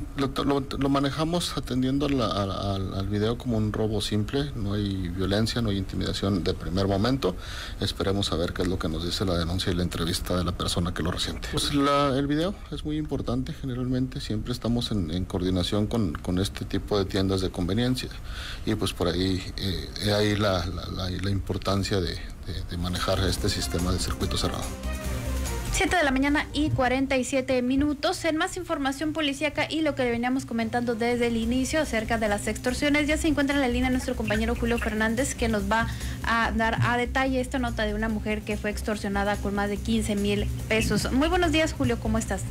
Lo manejamos atendiendo al video como un robo simple, no hay violencia, no hay intimidación de primer momento. Esperemos a ver qué es lo que nos dice la denuncia y la entrevista de la persona que lo resiente. Pues el video es muy importante, generalmente siempre estamos en coordinación con este tipo de tiendas de conveniencia, y pues por ahí hay la importancia de manejar este sistema de circuito cerrado. 7 de la mañana y 47 minutos. En más información policíaca y lo que le veníamos comentando desde el inicio acerca de las extorsiones, ya se encuentra en la línea nuestro compañero Julio Fernández, que nos va a dar a detalle esta nota de una mujer que fue extorsionada con más de 15,000 pesos. Muy buenos días, Julio, ¿cómo estás?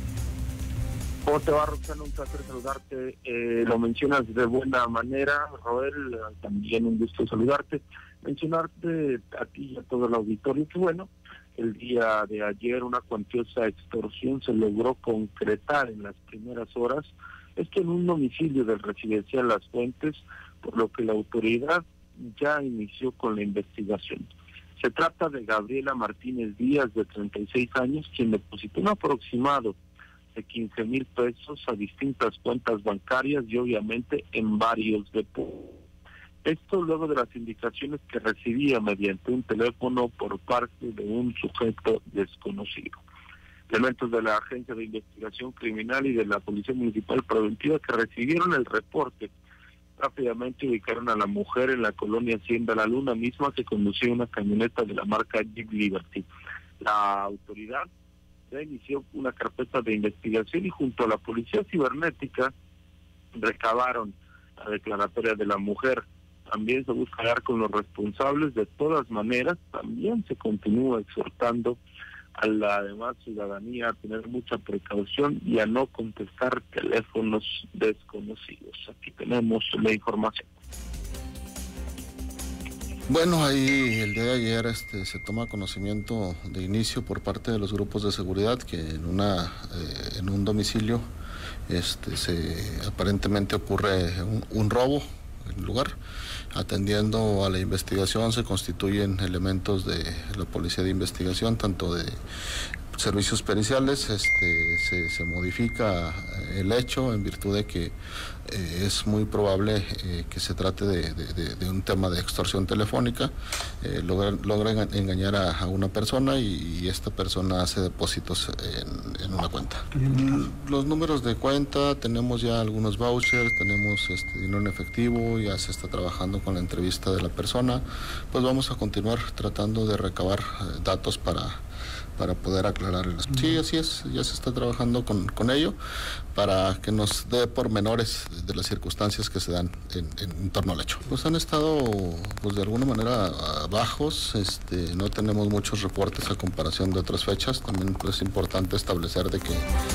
¿Cómo te va, Roxana? Un placer saludarte. Lo mencionas de buena manera, Roel, también un gusto saludarte. Mencionarte a ti y a todo el auditorio que, bueno, el día de ayer una cuantiosa extorsión se logró concretar en las primeras horas, esto en un domicilio del residencial Las Fuentes, por lo que la autoridad ya inició con la investigación. Se trata de Gabriela Martínez Díaz, de 36 años, quien depositó un aproximado de 15,000 pesos a distintas cuentas bancarias y obviamente en varios depósitos. Esto luego de las indicaciones que recibía mediante un teléfono por parte de un sujeto desconocido. Elementos de la Agencia de Investigación Criminal y de la Policía Municipal Preventiva, que recibieron el reporte, rápidamente ubicaron a la mujer en la colonia Hacienda La Luna, misma que conducía una camioneta de la marca Jeep Liberty. La autoridad ya inició una carpeta de investigación y junto a la Policía Cibernética recabaron la declaratoria de la mujer. También se busca dar con los responsables. De todas maneras, también se continúa exhortando a la demás ciudadanía a tener mucha precaución y a no contestar teléfonos desconocidos. Aquí tenemos la información. Bueno, ahí el día de ayer se toma conocimiento de inicio por parte de los grupos de seguridad que en un domicilio aparentemente ocurre un robo en el lugar. Atendiendo a la investigación se constituyen elementos de la Policía de Investigación, tanto de servicios periciales, se modifica el hecho en virtud de que es muy probable que se trate de un tema de extorsión telefónica. Logra engañar a una persona y esta persona hace depósitos en una cuenta. Los números de cuenta, tenemos ya algunos vouchers, tenemos dinero en efectivo, ya se está trabajando con la entrevista de la persona. Pues vamos a continuar tratando de recabar datos para poder aclararlas. Sí, así es, ya se está trabajando con ello para que nos dé pormenores de las circunstancias que se dan en torno al hecho. Pues han estado, pues de alguna manera bajos, no tenemos muchos reportes a comparación de otras fechas. También pues, es importante establecer de que...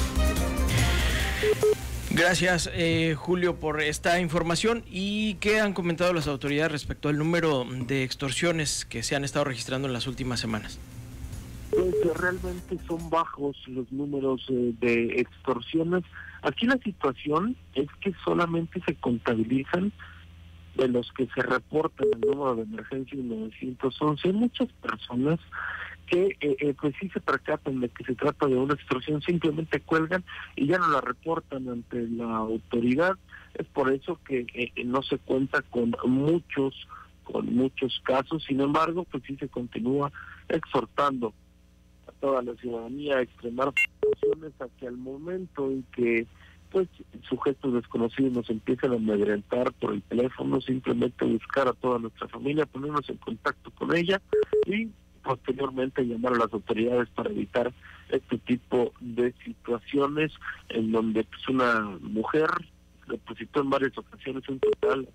Gracias, Julio, por esta información. ¿Y qué han comentado las autoridades respecto al número de extorsiones que se han estado registrando en las últimas semanas? Pues realmente son bajos los números de extorsiones. Aquí la situación es que solamente se contabilizan de los que se reportan el número de emergencia 911. Hay muchas personas que pues sí se percatan de que se trata de una extorsión, simplemente cuelgan y ya no la reportan ante la autoridad. Es por eso que no se cuenta con muchos casos. Sin embargo, pues sí se continúa exhortando a toda la ciudadanía a extremar precauciones, a que al momento en que pues sujetos desconocidos nos empiezan a amedrentar por el teléfono, simplemente buscar a toda nuestra familia, ponernos en contacto con ella y posteriormente llamar a las autoridades para evitar este tipo de situaciones en donde pues una mujer depositó en varias ocasiones un total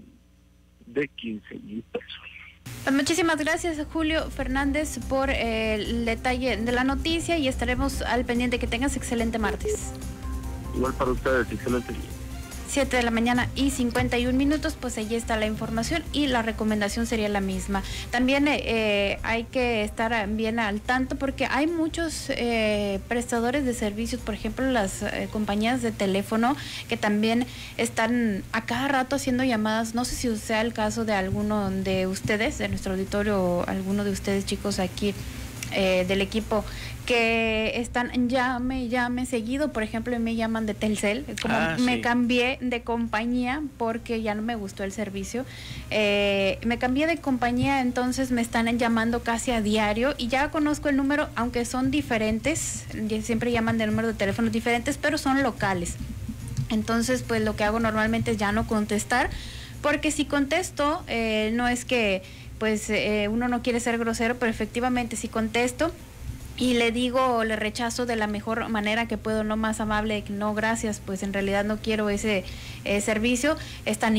de 15,000 pesos. Pues muchísimas gracias, Julio Fernández, por el detalle de la noticia y estaremos al pendiente. Que tengas excelente martes. Igual para ustedes, excelente día. 7 de la mañana y 51 minutos, pues allí está la información y la recomendación sería la misma. También hay que estar bien al tanto porque hay muchos prestadores de servicios, por ejemplo las compañías de teléfono que también están a cada rato haciendo llamadas. No sé si sea el caso de alguno de ustedes, de nuestro auditorio, o alguno de ustedes, chicos, aquí del equipo, que están llame seguido. Por ejemplo, me llaman de Telcel, como me cambié de compañía porque ya no me gustó el servicio, me cambié de compañía, entonces me están llamando casi a diario y ya conozco el número, aunque son diferentes, siempre llaman de números de teléfonos diferentes, pero son locales. Entonces pues lo que hago normalmente es ya no contestar, porque si contesto, no es que pues uno no quiere ser grosero, pero efectivamente si contesto y le digo, le rechazo de la mejor manera que puedo, no más amable, no gracias, pues en realidad no quiero ese servicio, están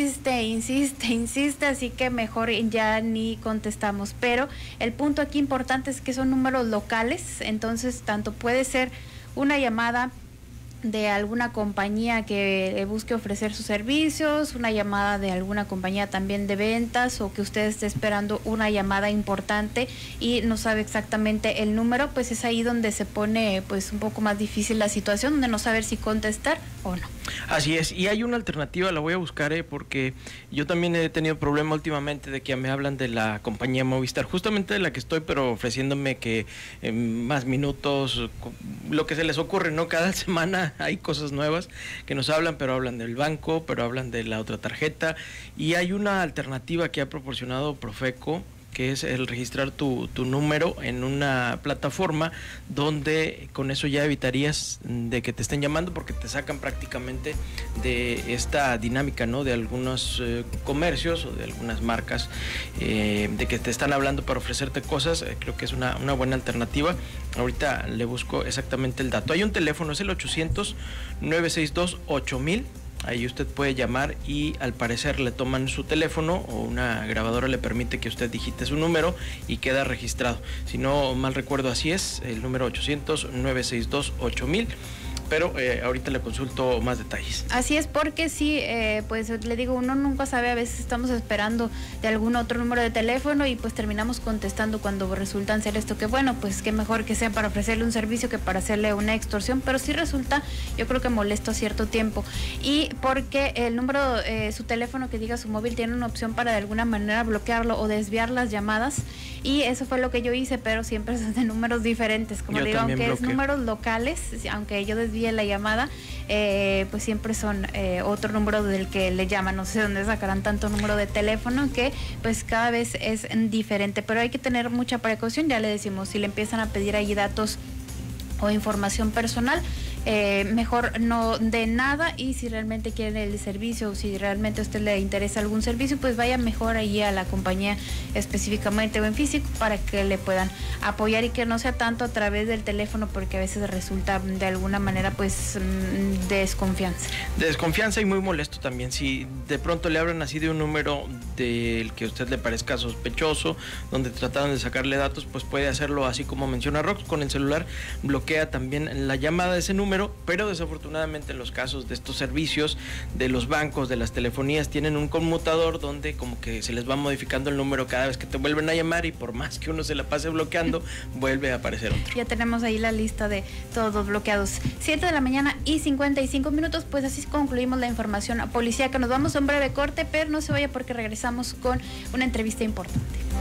insiste, así que mejor ya ni contestamos. Pero el punto aquí importante es que son números locales, entonces tanto puede ser una llamada de alguna compañía que busque ofrecer sus servicios, una llamada de alguna compañía también de ventas, o que usted esté esperando una llamada importante y no sabe exactamente el número, pues es ahí donde se pone pues un poco más difícil la situación, donde no saber si contestar o no. Así es, y hay una alternativa, la voy a buscar, porque yo también he tenido problema últimamente de que me hablan de la compañía Movistar, justamente de la que estoy, pero ofreciéndome que más minutos, lo que se les ocurre, ¿no? Cada semana hay cosas nuevas que nos hablan, pero hablan del banco, pero hablan de la otra tarjeta, y hay una alternativa que ha proporcionado Profeco, que es el registrar tu número en una plataforma, donde con eso ya evitarías de que te estén llamando, porque te sacan prácticamente de esta dinámica, ¿no? De algunos comercios o de algunas marcas, de que te están hablando para ofrecerte cosas. Creo que es una buena alternativa. Ahorita le busco exactamente el dato. Hay un teléfono, es el 800-962-8000. Ahí usted puede llamar y al parecer le toman su teléfono, o una grabadora le permite que usted digite su número y queda registrado. Si no mal recuerdo, así es, el número 800-962-8000. pero ahorita le consulto más detalles. Así es, porque sí, pues le digo, uno nunca sabe, a veces estamos esperando de algún otro número de teléfono y pues terminamos contestando cuando resultan ser esto, que bueno, pues qué mejor que sea para ofrecerle un servicio que para hacerle una extorsión, pero sí resulta, yo creo que molesto a cierto tiempo, y porque el número, su teléfono que diga su móvil tiene una opción para de alguna manera bloquearlo o desviar las llamadas, y eso fue lo que yo hice, pero siempre son de números diferentes, como le digo, aunque es números locales, aunque yo desvíe la llamada, pues siempre son otro número del que le llaman, no sé dónde sacarán tanto número de teléfono, que pues cada vez es diferente, pero hay que tener mucha precaución, ya le decimos, si le empiezan a pedir ahí datos o información personal, mejor no de nada, y si realmente quiere el servicio o si realmente a usted le interesa algún servicio, pues vaya mejor allí a la compañía específicamente o en físico para que le puedan apoyar y que no sea tanto a través del teléfono, porque a veces resulta de alguna manera pues desconfianza y muy molesto también si de pronto le hablan así de un número del que a usted le parezca sospechoso, donde trataron de sacarle datos, pues puede hacerlo así como menciona Rox, con el celular bloquea también la llamada de ese número, pero desafortunadamente en los casos de estos servicios de los bancos, de las telefonías, tienen un conmutador donde como que se les va modificando el número cada vez que te vuelven a llamar, y por más que uno se la pase bloqueando, vuelve a aparecer otro. Ya tenemos ahí la lista de todos los bloqueados. 7 de la mañana y 55 minutos, pues así concluimos la información policíaca. Nos vamos a un breve corte, pero no se vaya porque regresamos con una entrevista importante.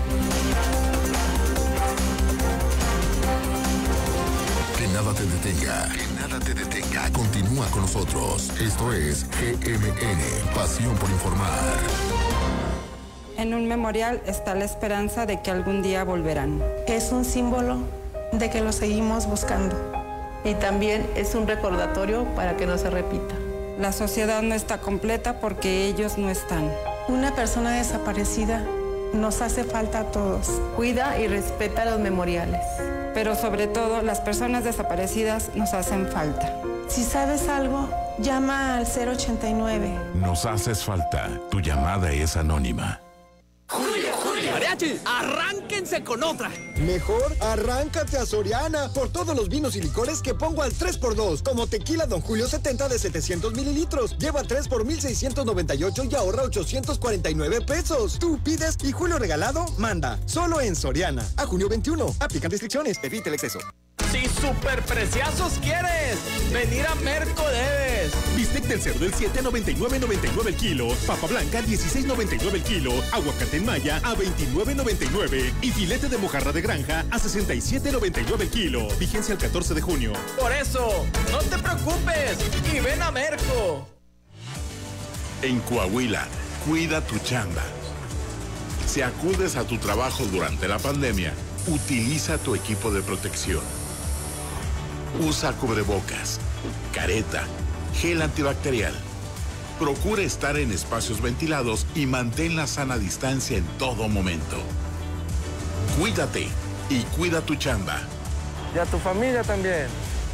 Que nada te detenga, que nada te detenga. Continúa con nosotros. Esto es GMN, pasión por informar. En un memorial está la esperanza de que algún día volverán. Es un símbolo de que lo seguimos buscando. Y también es un recordatorio para que no se repita. La sociedad no está completa porque ellos no están. Una persona desaparecida nos hace falta a todos. Cuida y respeta los memoriales. Pero sobre todo, las personas desaparecidas nos hacen falta. Si sabes algo, llama al 089. Nos haces falta. Tu llamada es anónima. ¡Mariachi! ¡Arránquense con otra! Mejor arráncate a Soriana por todos los vinos y licores que pongo al 3x2, como tequila Don Julio 70 de 700 mililitros. Lleva 3 por 1,698 y ahorra 849 pesos. Tú pides y Julio regalado manda. Solo en Soriana. A junio 21. Aplican restricciones. Evita el exceso. Si superpreciazos quieres, venir a Merco debes. Bistec del cerdo el 7 a 99.99 el kilo. Papa blanca 16.99 el kilo. Aguacate en malla a 29.99. Y filete de mojarra de granja a 67.99 el kilo. Vigencia el 14 de junio. Por eso, no te preocupes y ven a Merco. En Coahuila, cuida tu chamba. Si acudes a tu trabajo durante la pandemia, utiliza tu equipo de protección. Usa cubrebocas, careta, gel antibacterial. Procura estar en espacios ventilados y mantén la sana distancia en todo momento. Cuídate y cuida tu chamba. Y a tu familia también.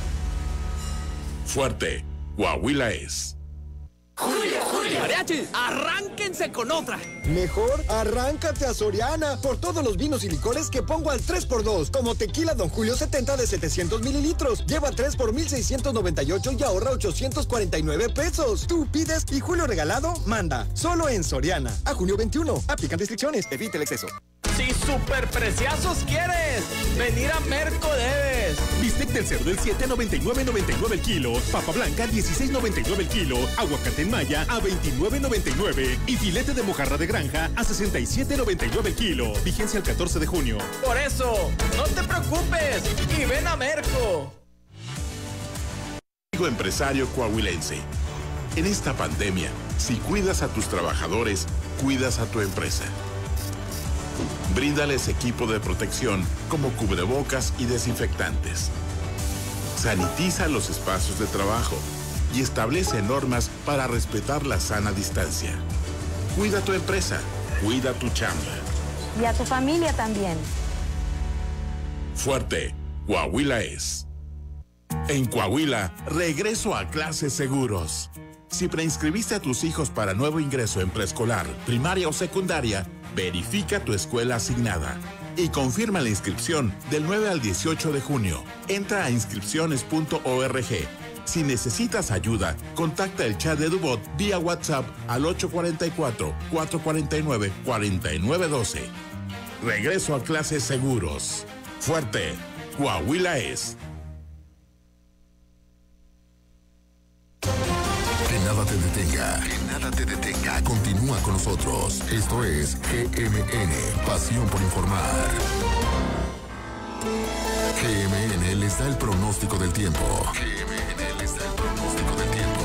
Fuerte, Coahuila es. ¡Mariachi! ¡Arránquense con otra! Mejor arráncate a Soriana por todos los vinos y licores que pongo al 3x2, como tequila Don Julio 70 de 700 mililitros. Lleva 3 por 1,698 y ahorra 849 pesos. Tú pides y Julio regalado manda. Solo en Soriana. A junio 21. Aplican restricciones. Evita el exceso. Si superpreciazos quieres, venir a Merco debes. Bistec del cerdo el 7 a 99.99 el kilo. Papa blanca 16.99 el kilo. Aguacate en malla a 29.99. Y filete de mojarra de granja a 67.99 el kilo. Vigencia el 14 de junio. Por eso, no te preocupes y ven a Merco. Amigo empresario coahuilense, en esta pandemia, si cuidas a tus trabajadores, cuidas a tu empresa. Bríndales equipo de protección como cubrebocas y desinfectantes. Sanitiza los espacios de trabajo y establece normas para respetar la sana distancia. Cuida tu empresa, cuida tu chamba. Y a tu familia también. Fuerte, Coahuila es. En Coahuila, regreso a clases seguros. Si preinscribiste a tus hijos para nuevo ingreso en preescolar, primaria o secundaria, verifica tu escuela asignada y confirma la inscripción del 9 al 18 de junio. Entra a inscripciones.org. Si necesitas ayuda, contacta el chat de DuBot vía WhatsApp al 844-449-4912. Regreso a clases seguros. Fuerte, Coahuila es. Que nada te detenga. Que nada te detenga. Continúa con nosotros. Esto es GMN, Pasión por Informar. GMN les da el pronóstico del tiempo. GMN les da el pronóstico del tiempo.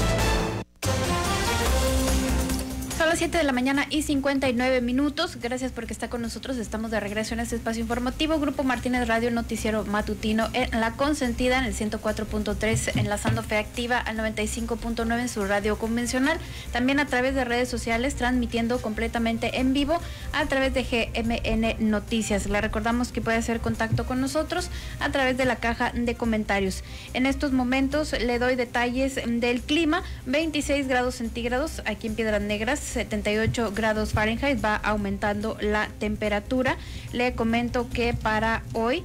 Son las 7 de la mañana y 59 minutos. Gracias porque está con nosotros. Estamos de regreso en este espacio informativo. Grupo Martínez Radio, noticiero matutino en La Consentida, en el 104.3, enlazando Fe Activa al 95.9 en su radio convencional. También a través de redes sociales, transmitiendo completamente en vivo a través de GMN Noticias. Le recordamos que puede hacer contacto con nosotros a través de la caja de comentarios. En estos momentos le doy detalles del clima. 26 grados centígrados aquí en Piedras Negras, 78 grados Fahrenheit, va aumentando la temperatura. Le comento que para hoy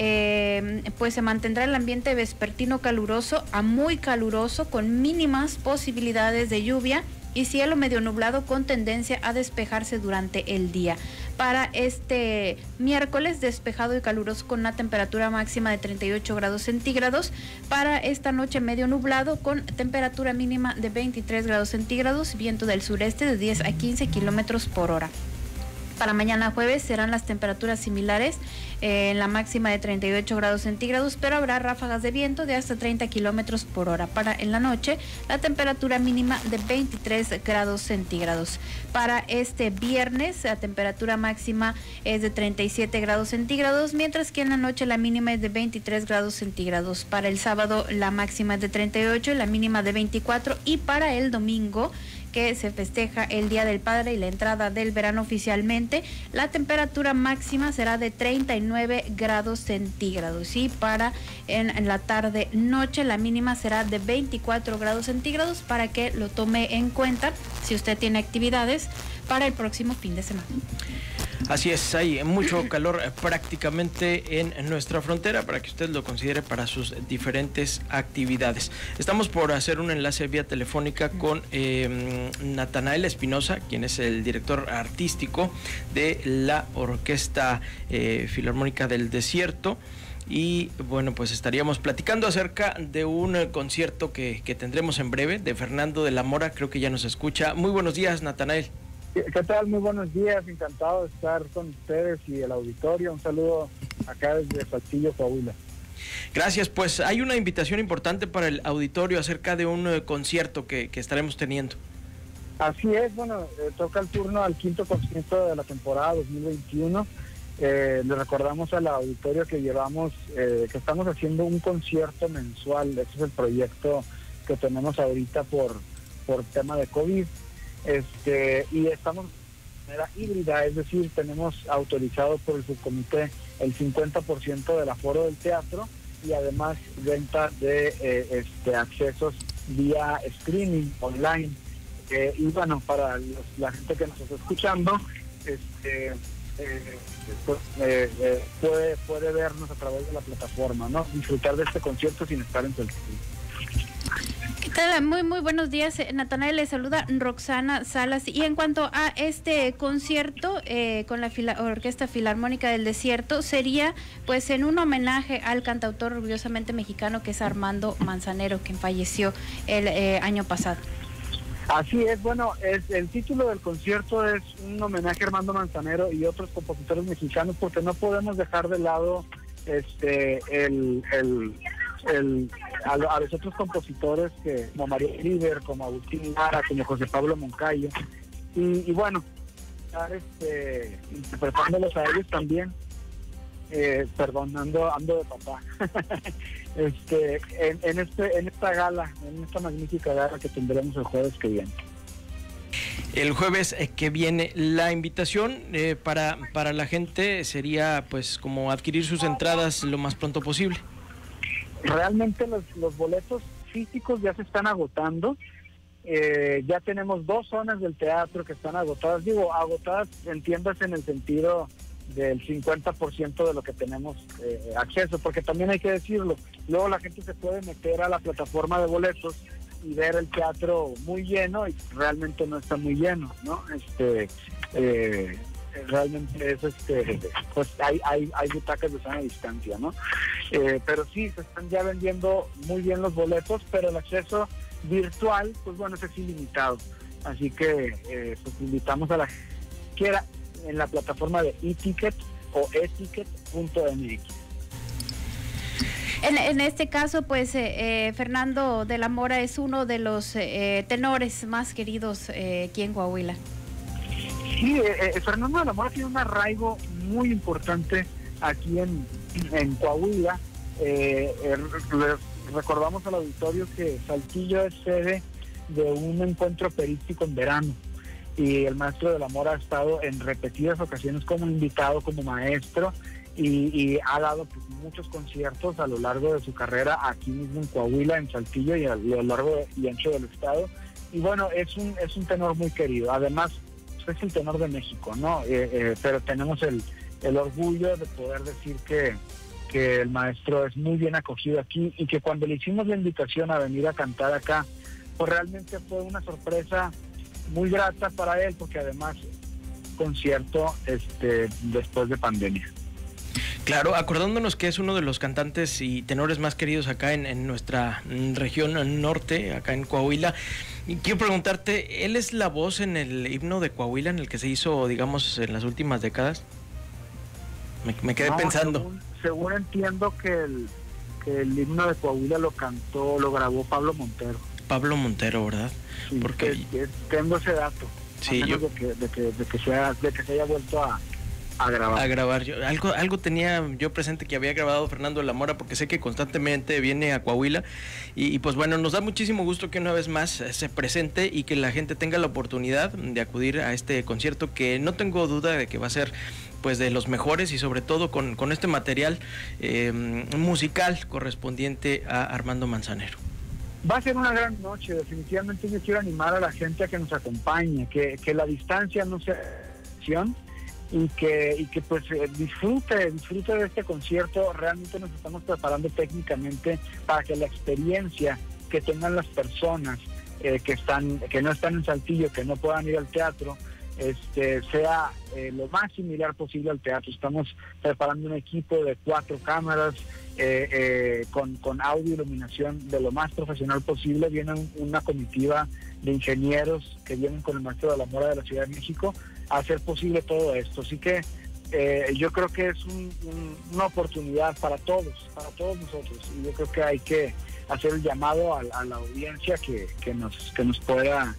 pues se mantendrá el ambiente vespertino caluroso a muy caluroso, con mínimas posibilidades de lluvia y cielo medio nublado con tendencia a despejarse durante el día. Para este miércoles, despejado y caluroso con una temperatura máxima de 38 grados centígrados. Para esta noche, medio nublado con temperatura mínima de 23 grados centígrados, viento del sureste de 10 a 15 kilómetros por hora. Para mañana jueves serán las temperaturas similares, en la máxima de 38 grados centígrados, pero habrá ráfagas de viento de hasta 30 kilómetros por hora. Para en la noche, la temperatura mínima de 23 grados centígrados. Para este viernes, la temperatura máxima es de 37 grados centígrados, mientras que en la noche la mínima es de 23 grados centígrados. Para el sábado, la máxima es de 38 y la mínima de 24. Y para el domingo, que se festeja el Día del Padre y la entrada del verano oficialmente, la temperatura máxima será de 39 grados centígrados. Y para en la tarde noche la mínima será de 24 grados centígrados, para que lo tome en cuenta si usted tiene actividades para el próximo fin de semana. Así es, hay mucho calor prácticamente en nuestra frontera, para que usted lo considere para sus diferentes actividades. Estamos por hacer un enlace vía telefónica con Natanael Espinosa, quien es el director artístico de la Orquesta Filarmónica del Desierto. Y bueno, pues estaríamos platicando acerca de un concierto que tendremos en breve, de Fernando de la Mora. Creo que ya nos escucha. Muy buenos días, Natanael. ¿Qué tal? Muy buenos días, encantado de estar con ustedes y el auditorio. Un saludo acá desde Saltillo, Coahuila. Gracias, pues hay una invitación importante para el auditorio acerca de un concierto que estaremos teniendo. Así es, bueno, toca el turno al quinto concierto de la temporada 2021. Le recordamos al auditorio que que estamos haciendo un concierto mensual. Ese es el proyecto que tenemos ahorita por tema de COVID. Y estamos de manera híbrida, es decir, tenemos autorizado por el subcomité el 50% del aforo del teatro y además venta de accesos vía streaming online. Y bueno, para la gente que nos está escuchando, puede vernos a través de la plataforma, ¿no? Disfrutar de este concierto sin estar en Saltillo. ¿Qué tal? Muy buenos días, Natanael. Le saluda Roxana Salas. Y en cuanto a este concierto con la Orquesta Filarmónica del Desierto, sería pues en un homenaje al cantautor orgullosamente mexicano, que es Armando Manzanero, quien falleció el año pasado. Así es, bueno, el título del concierto es un homenaje a Armando Manzanero y otros compositores mexicanos, porque no podemos dejar de lado a los otros compositores como María River, como Agustín Lara, como José Pablo Moncayo, y bueno, estar interpretándolos a ellos también. Perdón, ando de papá. en esta gala, en esta magnífica gala que tendremos el jueves que viene. El jueves que viene, la invitación para la gente sería pues como adquirir sus entradas lo más pronto posible. Realmente los boletos físicos ya se están agotando. Ya tenemos 2 zonas del teatro que están agotadas. Digo, agotadas, entiéndase, en el sentido del 50% de lo que tenemos acceso, porque también hay que decirlo, luego la gente se puede meter a la plataforma de boletos y ver el teatro muy lleno y realmente no está muy lleno, ¿no? Realmente es pues hay butacas de sana distancia, ¿no? Pero sí, se están ya vendiendo muy bien los boletos, pero el acceso virtual, pues bueno, es ilimitado. Así que pues invitamos a la gente que quiera en la plataforma de eTicket o eticket.mx. En este caso, pues Fernando de la Mora es uno de los tenores más queridos aquí en Coahuila. Sí, Fernando de la Mora tiene un arraigo muy importante aquí en Coahuila. Recordamos al auditorio que Saltillo es sede de un encuentro operístico en verano y el maestro de la Mora ha estado en repetidas ocasiones como invitado, como maestro, y ha dado pues, muchos conciertos a lo largo de su carrera aquí mismo en Coahuila, en Saltillo y a lo largo y ancho del estado. Y bueno, es un tenor muy querido. Además, es el tenor de México, ¿no? Pero tenemos el orgullo de poder decir que el maestro es muy bien acogido aquí y que cuando le hicimos la invitación a venir a cantar acá, pues realmente fue una sorpresa muy grata para él, porque además concierto después de pandemia. Claro, acordándonos que es uno de los cantantes y tenores más queridos acá en nuestra región norte, acá en Coahuila. Y quiero preguntarte, ¿él es la voz en el himno de Coahuila en el que se hizo, digamos, en las últimas décadas? Me quedé pensando. Según entiendo que el himno de Coahuila lo grabó Pablo Montero. Pablo Montero, ¿verdad? Sí, porque tengo ese dato. Sí, de que se haya vuelto a grabar. Algo tenía yo presente que había grabado Fernando de la Mora, porque sé que constantemente viene a Coahuila y pues bueno, nos da muchísimo gusto que una vez más se presente y que la gente tenga la oportunidad de acudir a este concierto, que no tengo duda de que va a ser pues de los mejores, y sobre todo con este material musical correspondiente a Armando Manzanero. Va a ser una gran noche, definitivamente. Yo quiero animar a la gente a que nos acompañe, que la distancia no sea opción, y que pues disfrute de este concierto. Realmente nos estamos preparando técnicamente para que la experiencia que tengan las personas que no están en Saltillo, que no puedan ir al teatro, sea lo más similar posible al teatro. Estamos preparando un equipo de 4 cámaras con audio y iluminación de lo más profesional posible. Viene una comitiva de ingenieros que vienen con el maestro de la Mora de la Ciudad de México a hacer posible todo esto. Así que yo creo que es una oportunidad para todos nosotros, y yo creo que hay que hacer el llamado a la audiencia que nos pueda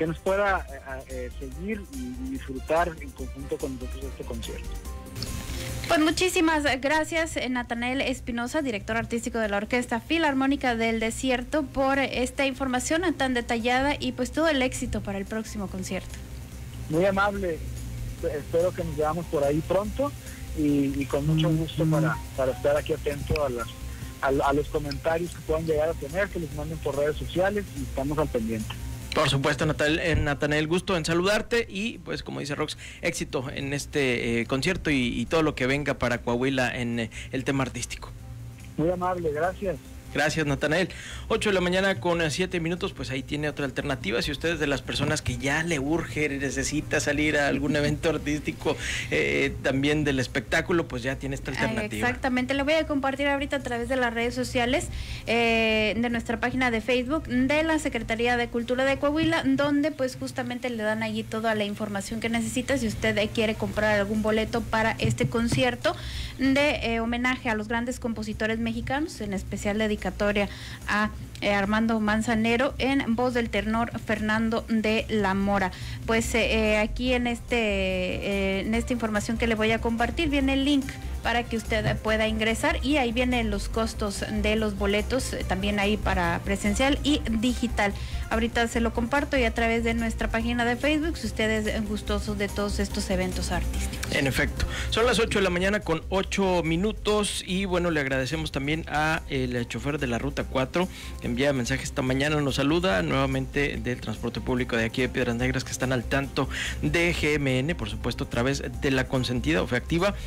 seguir y disfrutar en conjunto con nosotros este concierto. Pues muchísimas gracias, Natanael Espinosa, director artístico de la Orquesta Filarmónica del Desierto, por esta información tan detallada, y pues todo el éxito para el próximo concierto. Muy amable, espero que nos veamos por ahí pronto y con mucho gusto para estar aquí atento a los comentarios que puedan llegar a tener, que les manden por redes sociales, y estamos al pendiente. Por supuesto, Natanael, gusto en saludarte, y pues como dice Rox, éxito en este concierto y todo lo que venga para Coahuila en el tema artístico. Muy amable, gracias. Gracias, Natanael. 8 de la mañana con 7 minutos, pues ahí tiene otra alternativa. Si usted es de las personas que ya le urge, necesita salir a algún evento artístico, también del espectáculo, pues ya tiene esta alternativa. Exactamente, le voy a compartir ahorita a través de las redes sociales de nuestra página de Facebook de la Secretaría de Cultura de Coahuila, donde pues justamente le dan allí toda la información que necesita si usted quiere comprar algún boleto para este concierto de homenaje a los grandes compositores mexicanos, en especial dedicatoria a Armando Manzanero, en voz del tenor Fernando de la Mora. Pues aquí en esta información que le voy a compartir viene el link para que usted pueda ingresar, y ahí vienen los costos de los boletos, también ahí para presencial y digital. Ahorita se lo comparto, y a través de nuestra página de Facebook, si usted es gustoso de todos estos eventos artísticos. En efecto, son las 8 de la mañana con 8 minutos, y bueno, le agradecemos también a el chofer de la Ruta 4, que envía mensajes esta mañana, nos saluda nuevamente del transporte público de aquí de Piedras Negras, que están al tanto de GMN, por supuesto a través de La Consentida o Fe Activa.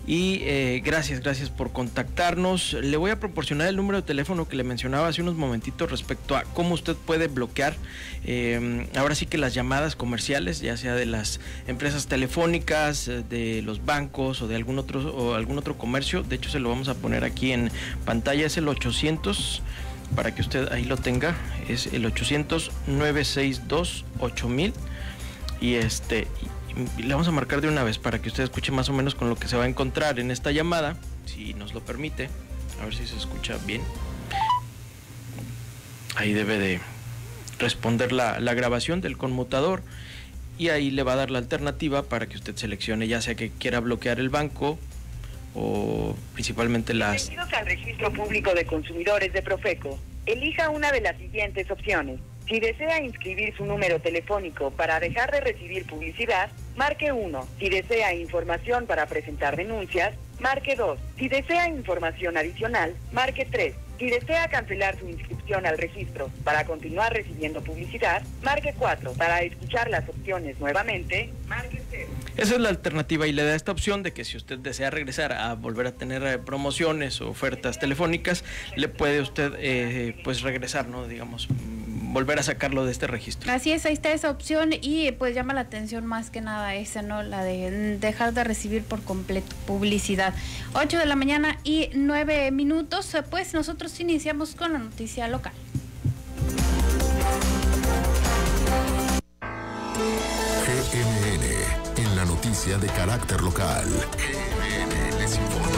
Y gracias por contactarnos. Le voy a proporcionar el número de teléfono que le mencionaba hace unos momentitos respecto a cómo usted puede bloquear ahora sí que las llamadas comerciales, ya sea de las empresas telefónicas, de los bancos o de algún otro comercio. De hecho, se lo vamos a poner aquí en pantalla. Es el 800, para que usted ahí lo tenga, es el 800-962-8000 y le vamos a marcar de una vez para que usted escuche más o menos con lo que se va a encontrar en esta llamada, si nos lo permite. A ver si se escucha bien. Ahí debe de responder la grabación del conmutador y ahí le va a dar la alternativa para que usted seleccione, ya sea que quiera bloquear el banco o principalmente las... Bienvenidos al Registro Público de Consumidores de Profeco. Elija una de las siguientes opciones. Si desea inscribir su número telefónico para dejar de recibir publicidad, marque 1. Si desea información para presentar denuncias, marque 2. Si desea información adicional, marque 3. Si desea cancelar su inscripción al registro para continuar recibiendo publicidad, marque 4. Para escuchar las opciones nuevamente, marque 0. Esa es la alternativa y le da esta opción de que si usted desea regresar a volver a tener promociones o ofertas telefónicas, le puede usted pues regresar, ¿no? Digamos, volver a sacarlo de este registro. Así es, ahí está esa opción y pues llama la atención más que nada esa, ¿no? La de dejar de recibir por completo publicidad. 8 de la mañana y 9 minutos, pues nosotros iniciamos con la noticia local. GMN, en la noticia de carácter local. GMN les informa.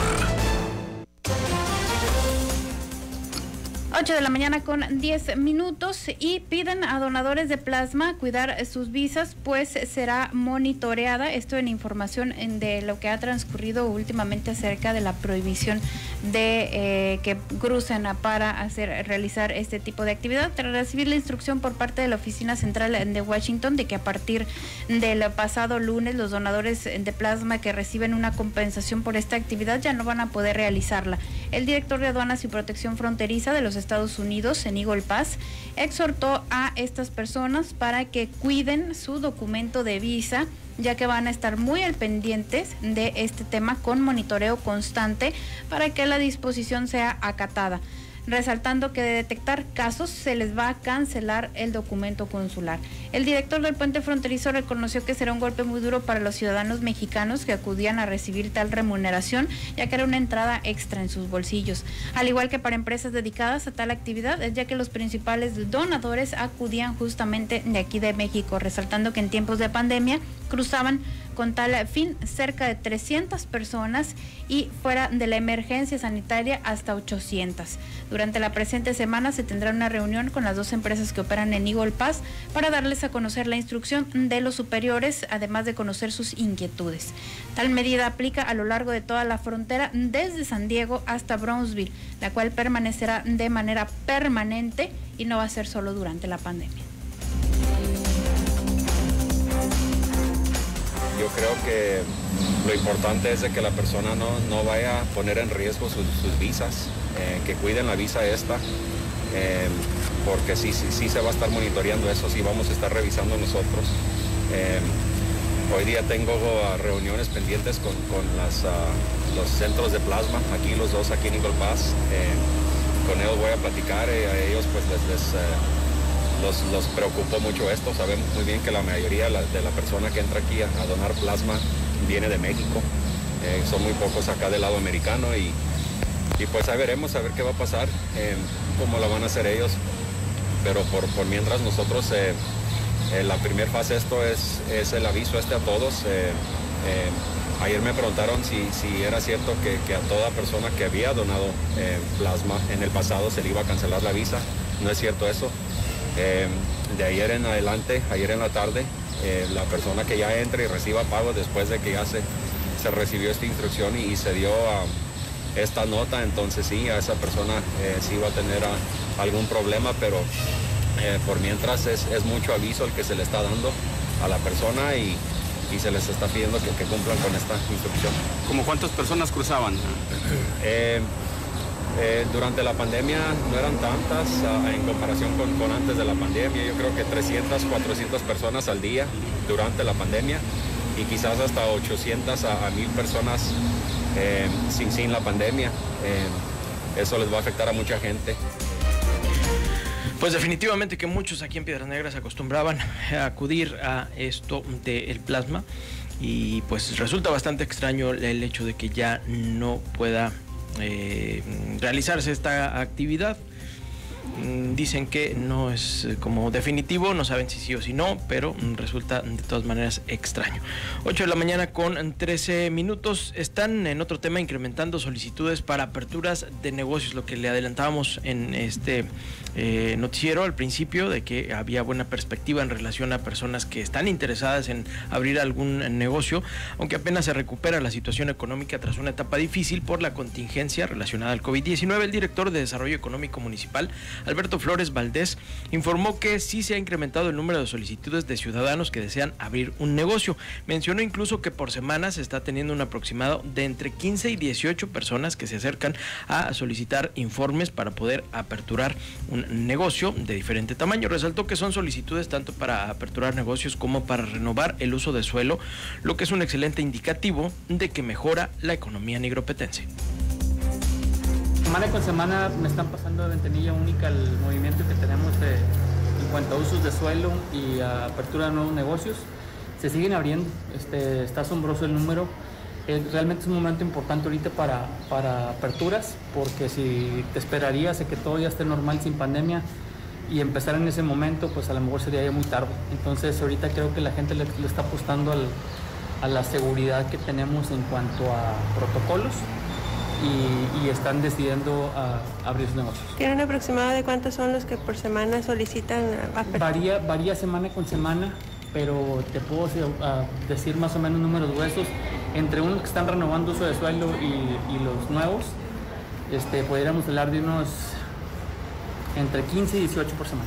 8 de la mañana con 10 minutos y piden a donadores de plasma cuidar sus visas, pues será monitoreada. Esto en información de lo que ha transcurrido últimamente acerca de la prohibición de que crucen para realizar este tipo de actividad, tras recibir la instrucción por parte de la Oficina Central de Washington de que a partir del pasado lunes los donadores de plasma que reciben una compensación por esta actividad ya no van a poder realizarla. El director de Aduanas y Protección Fronteriza de los Estados Unidos, en Eagle Pass, exhortó a estas personas para que cuiden su documento de visa, ya que van a estar muy al pendientes de este tema con monitoreo constante para que la disposición sea acatada, resaltando que de detectar casos se les va a cancelar el documento consular. El director del puente fronterizo reconoció que será un golpe muy duro para los ciudadanos mexicanos que acudían a recibir tal remuneración, ya que era una entrada extra en sus bolsillos, al igual que para empresas dedicadas a tal actividad, ya que los principales donadores acudían justamente de aquí de México, resaltando que en tiempos de pandemia cruzaban con tal fin cerca de 300 personas y fuera de la emergencia sanitaria hasta 800. Durante la presente semana se tendrá una reunión con las dos empresas que operan en Eagle Pass para darles a conocer la instrucción de los superiores, además de conocer sus inquietudes. Tal medida aplica a lo largo de toda la frontera desde San Diego hasta Brownsville, la cual permanecerá de manera permanente y no va a ser solo durante la pandemia. Yo creo que lo importante es de que la persona no vaya a poner en riesgo sus visas, que cuiden la visa esta, porque sí se va a estar monitoreando eso, sí vamos a estar revisando nosotros. Hoy día tengo reuniones pendientes con los centros de plasma, aquí los dos aquí en Eagle Pass. Con ellos voy a platicar, a ellos pues los preocupó mucho esto. Sabemos muy bien que la mayoría de la persona que entra aquí a donar plasma viene de México. Son muy pocos acá del lado americano y pues ahí veremos a ver qué va a pasar, cómo la van a hacer ellos. Pero por mientras nosotros, la primera fase esto es el aviso a todos. Ayer me preguntaron si era cierto que a toda persona que había donado plasma en el pasado se le iba a cancelar la visa. No es cierto eso. De ayer en adelante, ayer en la tarde, la persona que ya entre y reciba pago después de que ya se recibió esta instrucción y se dio esta nota, entonces sí, a esa persona sí va a tener algún problema, pero por mientras es mucho aviso el que se le está dando a la persona y se les está pidiendo que cumplan con esta instrucción. ¿Cómo cuántas personas cruzaban? Durante la pandemia no eran tantas en comparación con antes de la pandemia. Yo creo que 300, 400 personas al día durante la pandemia y quizás hasta 800 a 1000 personas sin la pandemia. Eso les va a afectar a mucha gente. Pues definitivamente que muchos aquí en Piedras Negras acostumbraban a acudir a esto del plasma y pues resulta bastante extraño el hecho de que ya no pueda realizarse esta actividad. Dicen que no es como definitivo, no saben si sí o si no, pero resulta de todas maneras extraño. 8 de la mañana con 13 minutos. Están en otro tema incrementando solicitudes para aperturas de negocios, lo que le adelantábamos en este noticiero al principio, de que había buena perspectiva en relación a personas que están interesadas en abrir algún negocio, aunque apenas se recupera la situación económica tras una etapa difícil por la contingencia relacionada al COVID-19. El director de Desarrollo Económico Municipal, Alberto Flores Valdés, informó que sí se ha incrementado el número de solicitudes de ciudadanos que desean abrir un negocio. Mencionó incluso que por semana se está teniendo un aproximado de entre 15 y 18 personas que se acercan a solicitar informes para poder aperturar un negocio de diferente tamaño. Resaltó que son solicitudes tanto para aperturar negocios como para renovar el uso de suelo, lo que es un excelente indicativo de que mejora la economía nigropetense. Semana con semana me están pasando de ventanilla única el movimiento que tenemos en cuanto a usos de suelo y a apertura de nuevos negocios. Se siguen abriendo, está asombroso el número. Realmente es un momento importante ahorita para aperturas, porque si te esperarías a que todo ya esté normal sin pandemia y empezar en ese momento, pues a lo mejor sería ya muy tarde. Entonces ahorita creo que la gente le está apostando a la seguridad que tenemos en cuanto a protocolos. Y están decidiendo abrir sus negocios. ¿Tienen un aproximado de cuántos son los que por semana solicitan apertura? Varía semana con semana, pero te puedo decir más o menos números gruesos. Entre unos que están renovando uso de suelo y los nuevos, podríamos hablar de unos entre 15 y 18 por semana.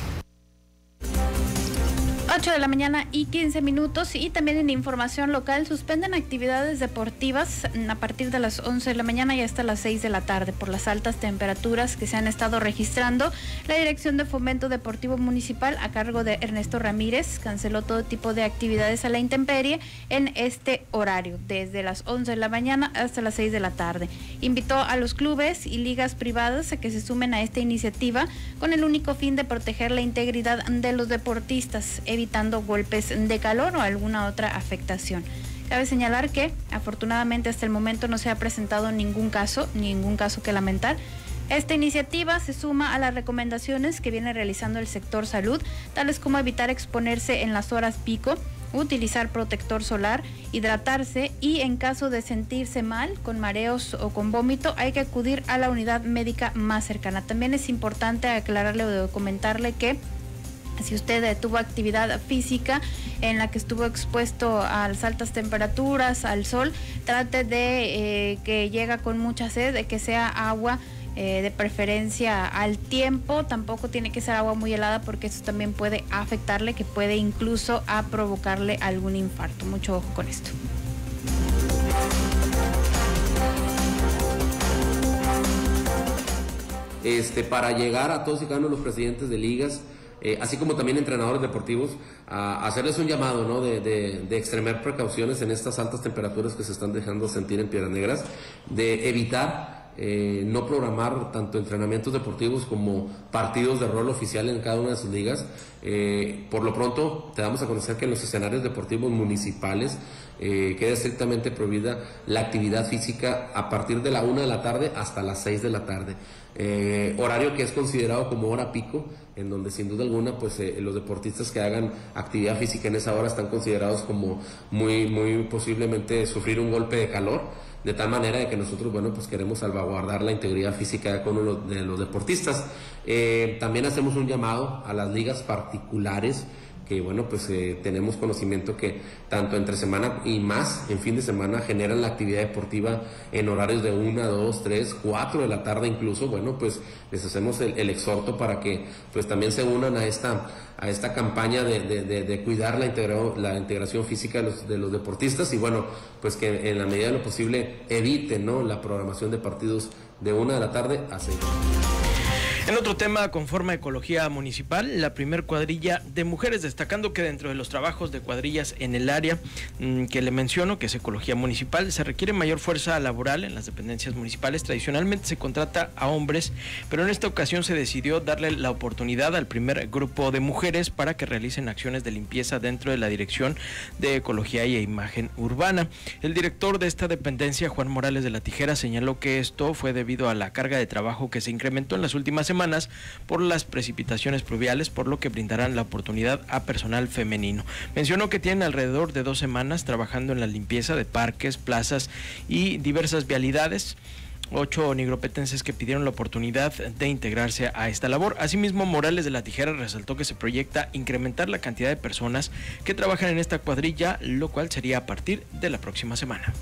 8 de la mañana y 15 minutos. Y también en información local, suspenden actividades deportivas a partir de las 11 de la mañana y hasta las 6 de la tarde por las altas temperaturas que se han estado registrando. La Dirección de Fomento Deportivo Municipal, a cargo de Ernesto Ramírez, canceló todo tipo de actividades a la intemperie en este horario, desde las 11 de la mañana hasta las 6 de la tarde. Invitó a los clubes y ligas privadas a que se sumen a esta iniciativa con el único fin de proteger la integridad de los deportistas, evitando golpes de calor o alguna otra afectación. Cabe señalar que afortunadamente hasta el momento no se ha presentado ningún caso que lamentar. Esta iniciativa se suma a las recomendaciones que viene realizando el sector salud, tales como evitar exponerse en las horas pico, utilizar protector solar, hidratarse y en caso de sentirse mal, con mareos o con vómito, hay que acudir a la unidad médica más cercana. También es importante aclararle o comentarle que si usted tuvo actividad física en la que estuvo expuesto a las altas temperaturas, al sol, trate de que llega con mucha sed, de que sea agua de preferencia al tiempo. Tampoco tiene que ser agua muy helada, porque eso también puede afectarle, que puede incluso a provocarle algún infarto. Mucho ojo con esto. Para llegar a todos y cada uno de los presidentes de ligas, así como también entrenadores deportivos, a hacerles un llamado, ¿no?, de extremar precauciones en estas altas temperaturas que se están dejando sentir en Piedras Negras, de evitar no programar tanto entrenamientos deportivos como partidos de rol oficial en cada una de sus ligas. Por lo pronto te damos a conocer que en los escenarios deportivos municipales queda estrictamente prohibida la actividad física a partir de la 1 de la tarde hasta las 6 de la tarde. Horario que es considerado como hora pico, en donde sin duda alguna pues los deportistas que hagan actividad física en esa hora están considerados como muy posiblemente sufrir un golpe de calor, de tal manera de que nosotros, bueno, pues queremos salvaguardar la integridad física de cada uno de los deportistas. También hacemos un llamado a las ligas particulares, que bueno, pues tenemos conocimiento que tanto entre semana y más en fin de semana generan la actividad deportiva en horarios de 1, 2, 3, 4 de la tarde incluso. Bueno, pues les hacemos el exhorto para que pues también se unan a esta campaña de cuidar la integración física de los deportistas, y bueno, pues que en la medida de lo posible eviten, ¿no?, la programación de partidos de 1 de la tarde a 6. En otro tema, conforma Ecología Municipal, la primer cuadrilla de mujeres, destacando que dentro de los trabajos de cuadrillas en el área que le menciono, que es Ecología Municipal, se requiere mayor fuerza laboral en las dependencias municipales. Tradicionalmente se contrata a hombres, pero en esta ocasión se decidió darle la oportunidad al primer grupo de mujeres para que realicen acciones de limpieza dentro de la Dirección de Ecología y Imagen Urbana. El director de esta dependencia, Juan Morales de la Tijera, señaló que esto fue debido a la carga de trabajo que se incrementó en las últimas semanas por las precipitaciones pluviales, por lo que brindarán la oportunidad a personal femenino. Mencionó que tienen alrededor de 2 semanas trabajando en la limpieza de parques, plazas y diversas vialidades. 8 nigropetenses que pidieron la oportunidad de integrarse a esta labor. Asimismo, Morales de la Tijera resaltó que se proyecta incrementar la cantidad de personas que trabajan en esta cuadrilla, lo cual sería a partir de la próxima semana.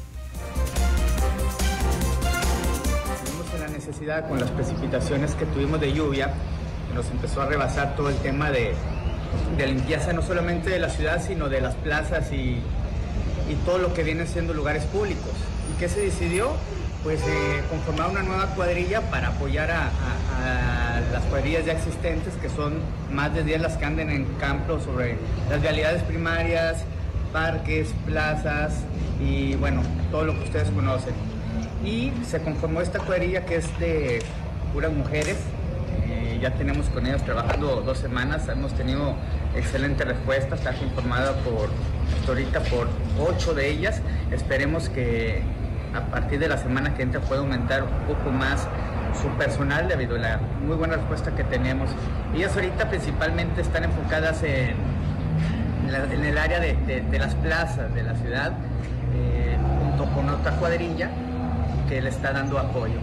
Necesidad con las precipitaciones que tuvimos de lluvia, nos empezó a rebasar todo el tema de limpieza, no solamente de la ciudad, sino de las plazas y todo lo que vienen siendo lugares públicos. ¿Y qué se decidió? Pues conformar una nueva cuadrilla para apoyar a las cuadrillas ya existentes, que son más de 10 las que anden en campo sobre las vialidades primarias, parques, plazas y bueno, todo lo que ustedes conocen. Y se conformó esta cuadrilla que es de puras mujeres. Ya tenemos con ellas trabajando 2 semanas, hemos tenido excelente respuesta, está conformada hasta ahorita por 8 de ellas. Esperemos que a partir de la semana que entra pueda aumentar un poco más su personal debido a la muy buena respuesta que tenemos. Ellas ahorita principalmente están enfocadas en el área de las plazas de la ciudad, junto con otra cuadrilla que le está dando apoyo.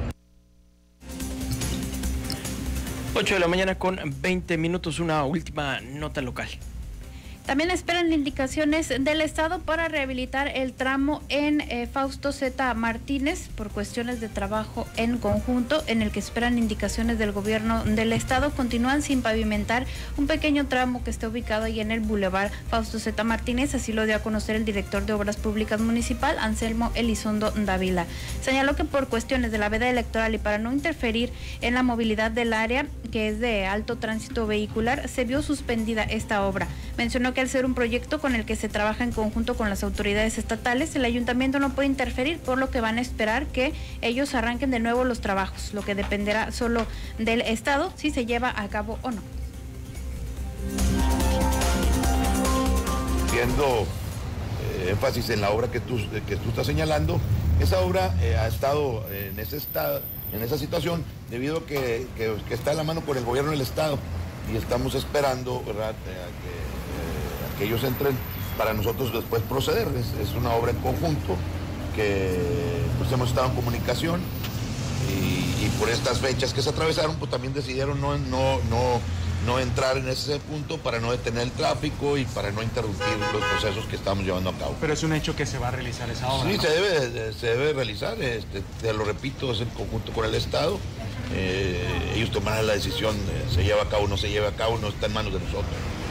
8 de la mañana con 20 minutos, una última nota local. También esperan indicaciones del Estado para rehabilitar el tramo en Fausto Z. Martínez por cuestiones de trabajo en conjunto, en el que esperan indicaciones del gobierno del Estado. Continúan sin pavimentar un pequeño tramo que está ubicado ahí en el Boulevard Fausto Z. Martínez, así lo dio a conocer el director de Obras Públicas Municipal, Anselmo Elizondo Dávila. Señaló que por cuestiones de la veda electoral y para no interferir en la movilidad del área, que es de alto tránsito vehicular, se vio suspendida esta obra. Mencionó que al ser un proyecto con el que se trabaja en conjunto con las autoridades estatales, el ayuntamiento no puede interferir, por lo que van a esperar que ellos arranquen de nuevo los trabajos, lo que dependerá solo del Estado si se lleva a cabo o no. Haciendo énfasis en la obra que tú estás señalando, esa obra ha estado en esa situación debido a que está en la mano con el gobierno del Estado y estamos esperando, ¿verdad?, a que ellos entren para nosotros después proceder. Es una obra en conjunto que pues hemos estado en comunicación y por estas fechas que se atravesaron pues también decidieron no entrar en ese punto para no detener el tráfico y para no interrumpir los procesos que estamos llevando a cabo. Pero es un hecho que se va a realizar esa obra, sí, ¿no? se debe realizar, te lo repito, es en conjunto con el Estado. Ellos tomarán la decisión, se lleva a cabo o no se lleva a cabo, no está en manos de nosotros.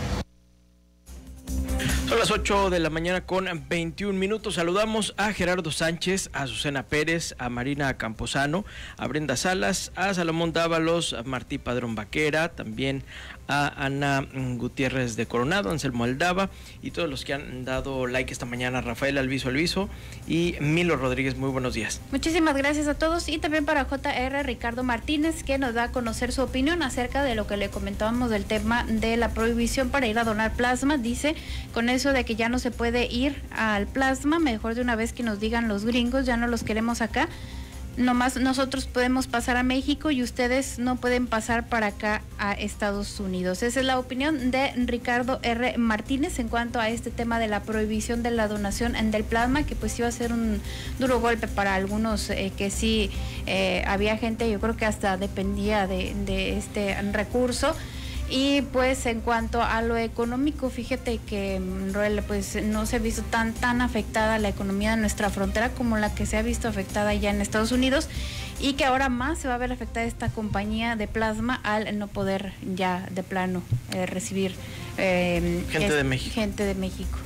Son las 8 de la mañana con 21 minutos. Saludamos a Gerardo Sánchez, a Azucena Pérez, a Marina Camposano, a Brenda Salas, a Salomón Dávalos, a Martí Padrón Vaquera, también a Ana Gutiérrez de Coronado, Anselmo Aldaba y todos los que han dado like esta mañana, Rafael Alviso y Milo Rodríguez. Muy buenos días. Muchísimas gracias a todos y también para JR Ricardo Martínez, que nos da a conocer su opinión acerca de lo que le comentábamos del tema de la prohibición para ir a donar plasma. Dice, con eso de que ya no se puede ir al plasma, mejor de una vez que nos digan los gringos, ya no los queremos acá. Nomás nosotros podemos pasar a México y ustedes no pueden pasar para acá a Estados Unidos. Esa es la opinión de Ricardo R. Martínez en cuanto a este tema de la prohibición de la donación del plasma, que pues iba a ser un duro golpe para algunos que sí había gente, yo creo que hasta dependía de este recurso. Y pues en cuanto a lo económico, fíjate que, Roel, pues no se ha visto tan afectada la economía de nuestra frontera como la que se ha visto afectada ya en Estados Unidos, y que ahora más se va a ver afectada esta compañía de plasma al no poder ya de plano recibir gente de México.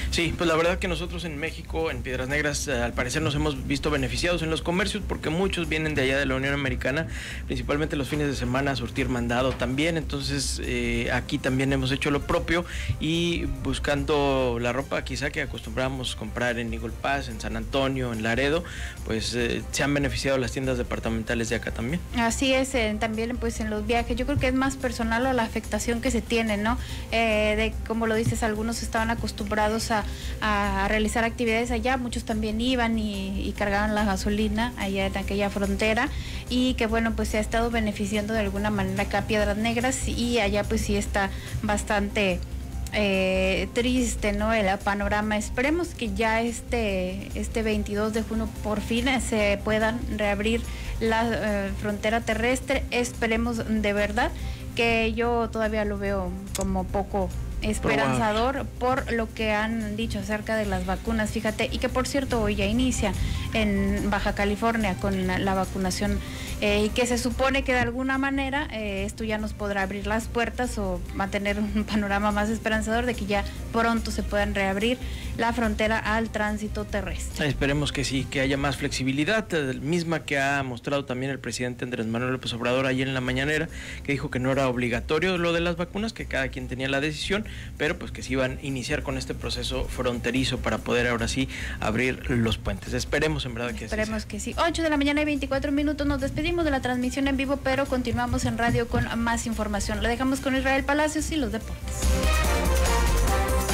Sí, pues la verdad que nosotros en México, en Piedras Negras, al parecer nos hemos visto beneficiados en los comercios porque muchos vienen de allá de la Unión Americana, principalmente los fines de semana a surtir mandado también. Entonces aquí también hemos hecho lo propio y buscando la ropa quizá que acostumbramos comprar en Eagle Pass, en San Antonio, en Laredo, pues se han beneficiado las tiendas departamentales de acá también. Así es, también pues en los viajes, yo creo que es más personal o la afectación que se tiene, ¿no? De como lo dices, algunos estaban acostumbrados a realizar actividades allá, muchos también iban y cargaban la gasolina allá en aquella frontera, y que bueno, pues se ha estado beneficiando de alguna manera acá Piedras Negras, y allá pues sí está bastante triste, ¿no? El panorama. Esperemos que ya este 22 de junio por fin se puedan reabrir la frontera terrestre. Esperemos de verdad, que yo todavía lo veo como poco esperanzador por lo que han dicho acerca de las vacunas, fíjate, y que por cierto hoy ya inicia en Baja California con la vacunación, y que se supone que de alguna manera esto ya nos podrá abrir las puertas o mantener un panorama más esperanzador de que ya pronto se puedan reabrir la frontera al tránsito terrestre. Esperemos que sí, que haya más flexibilidad, misma que ha mostrado también el presidente Andrés Manuel López Obrador ayer en la mañanera, que dijo que no era obligatorio lo de las vacunas, que cada quien tenía la decisión, pero pues que se iban a iniciar con este proceso fronterizo para poder ahora sí abrir los puentes. Esperemos en verdad que Esperemos que sí. 8 de la mañana y 24 minutos, nos despedimos de la transmisión en vivo, pero continuamos en radio con más información. Le dejamos con Israel Palacios y los deportes.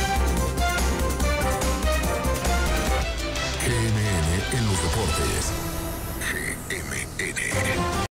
GMN en los deportes.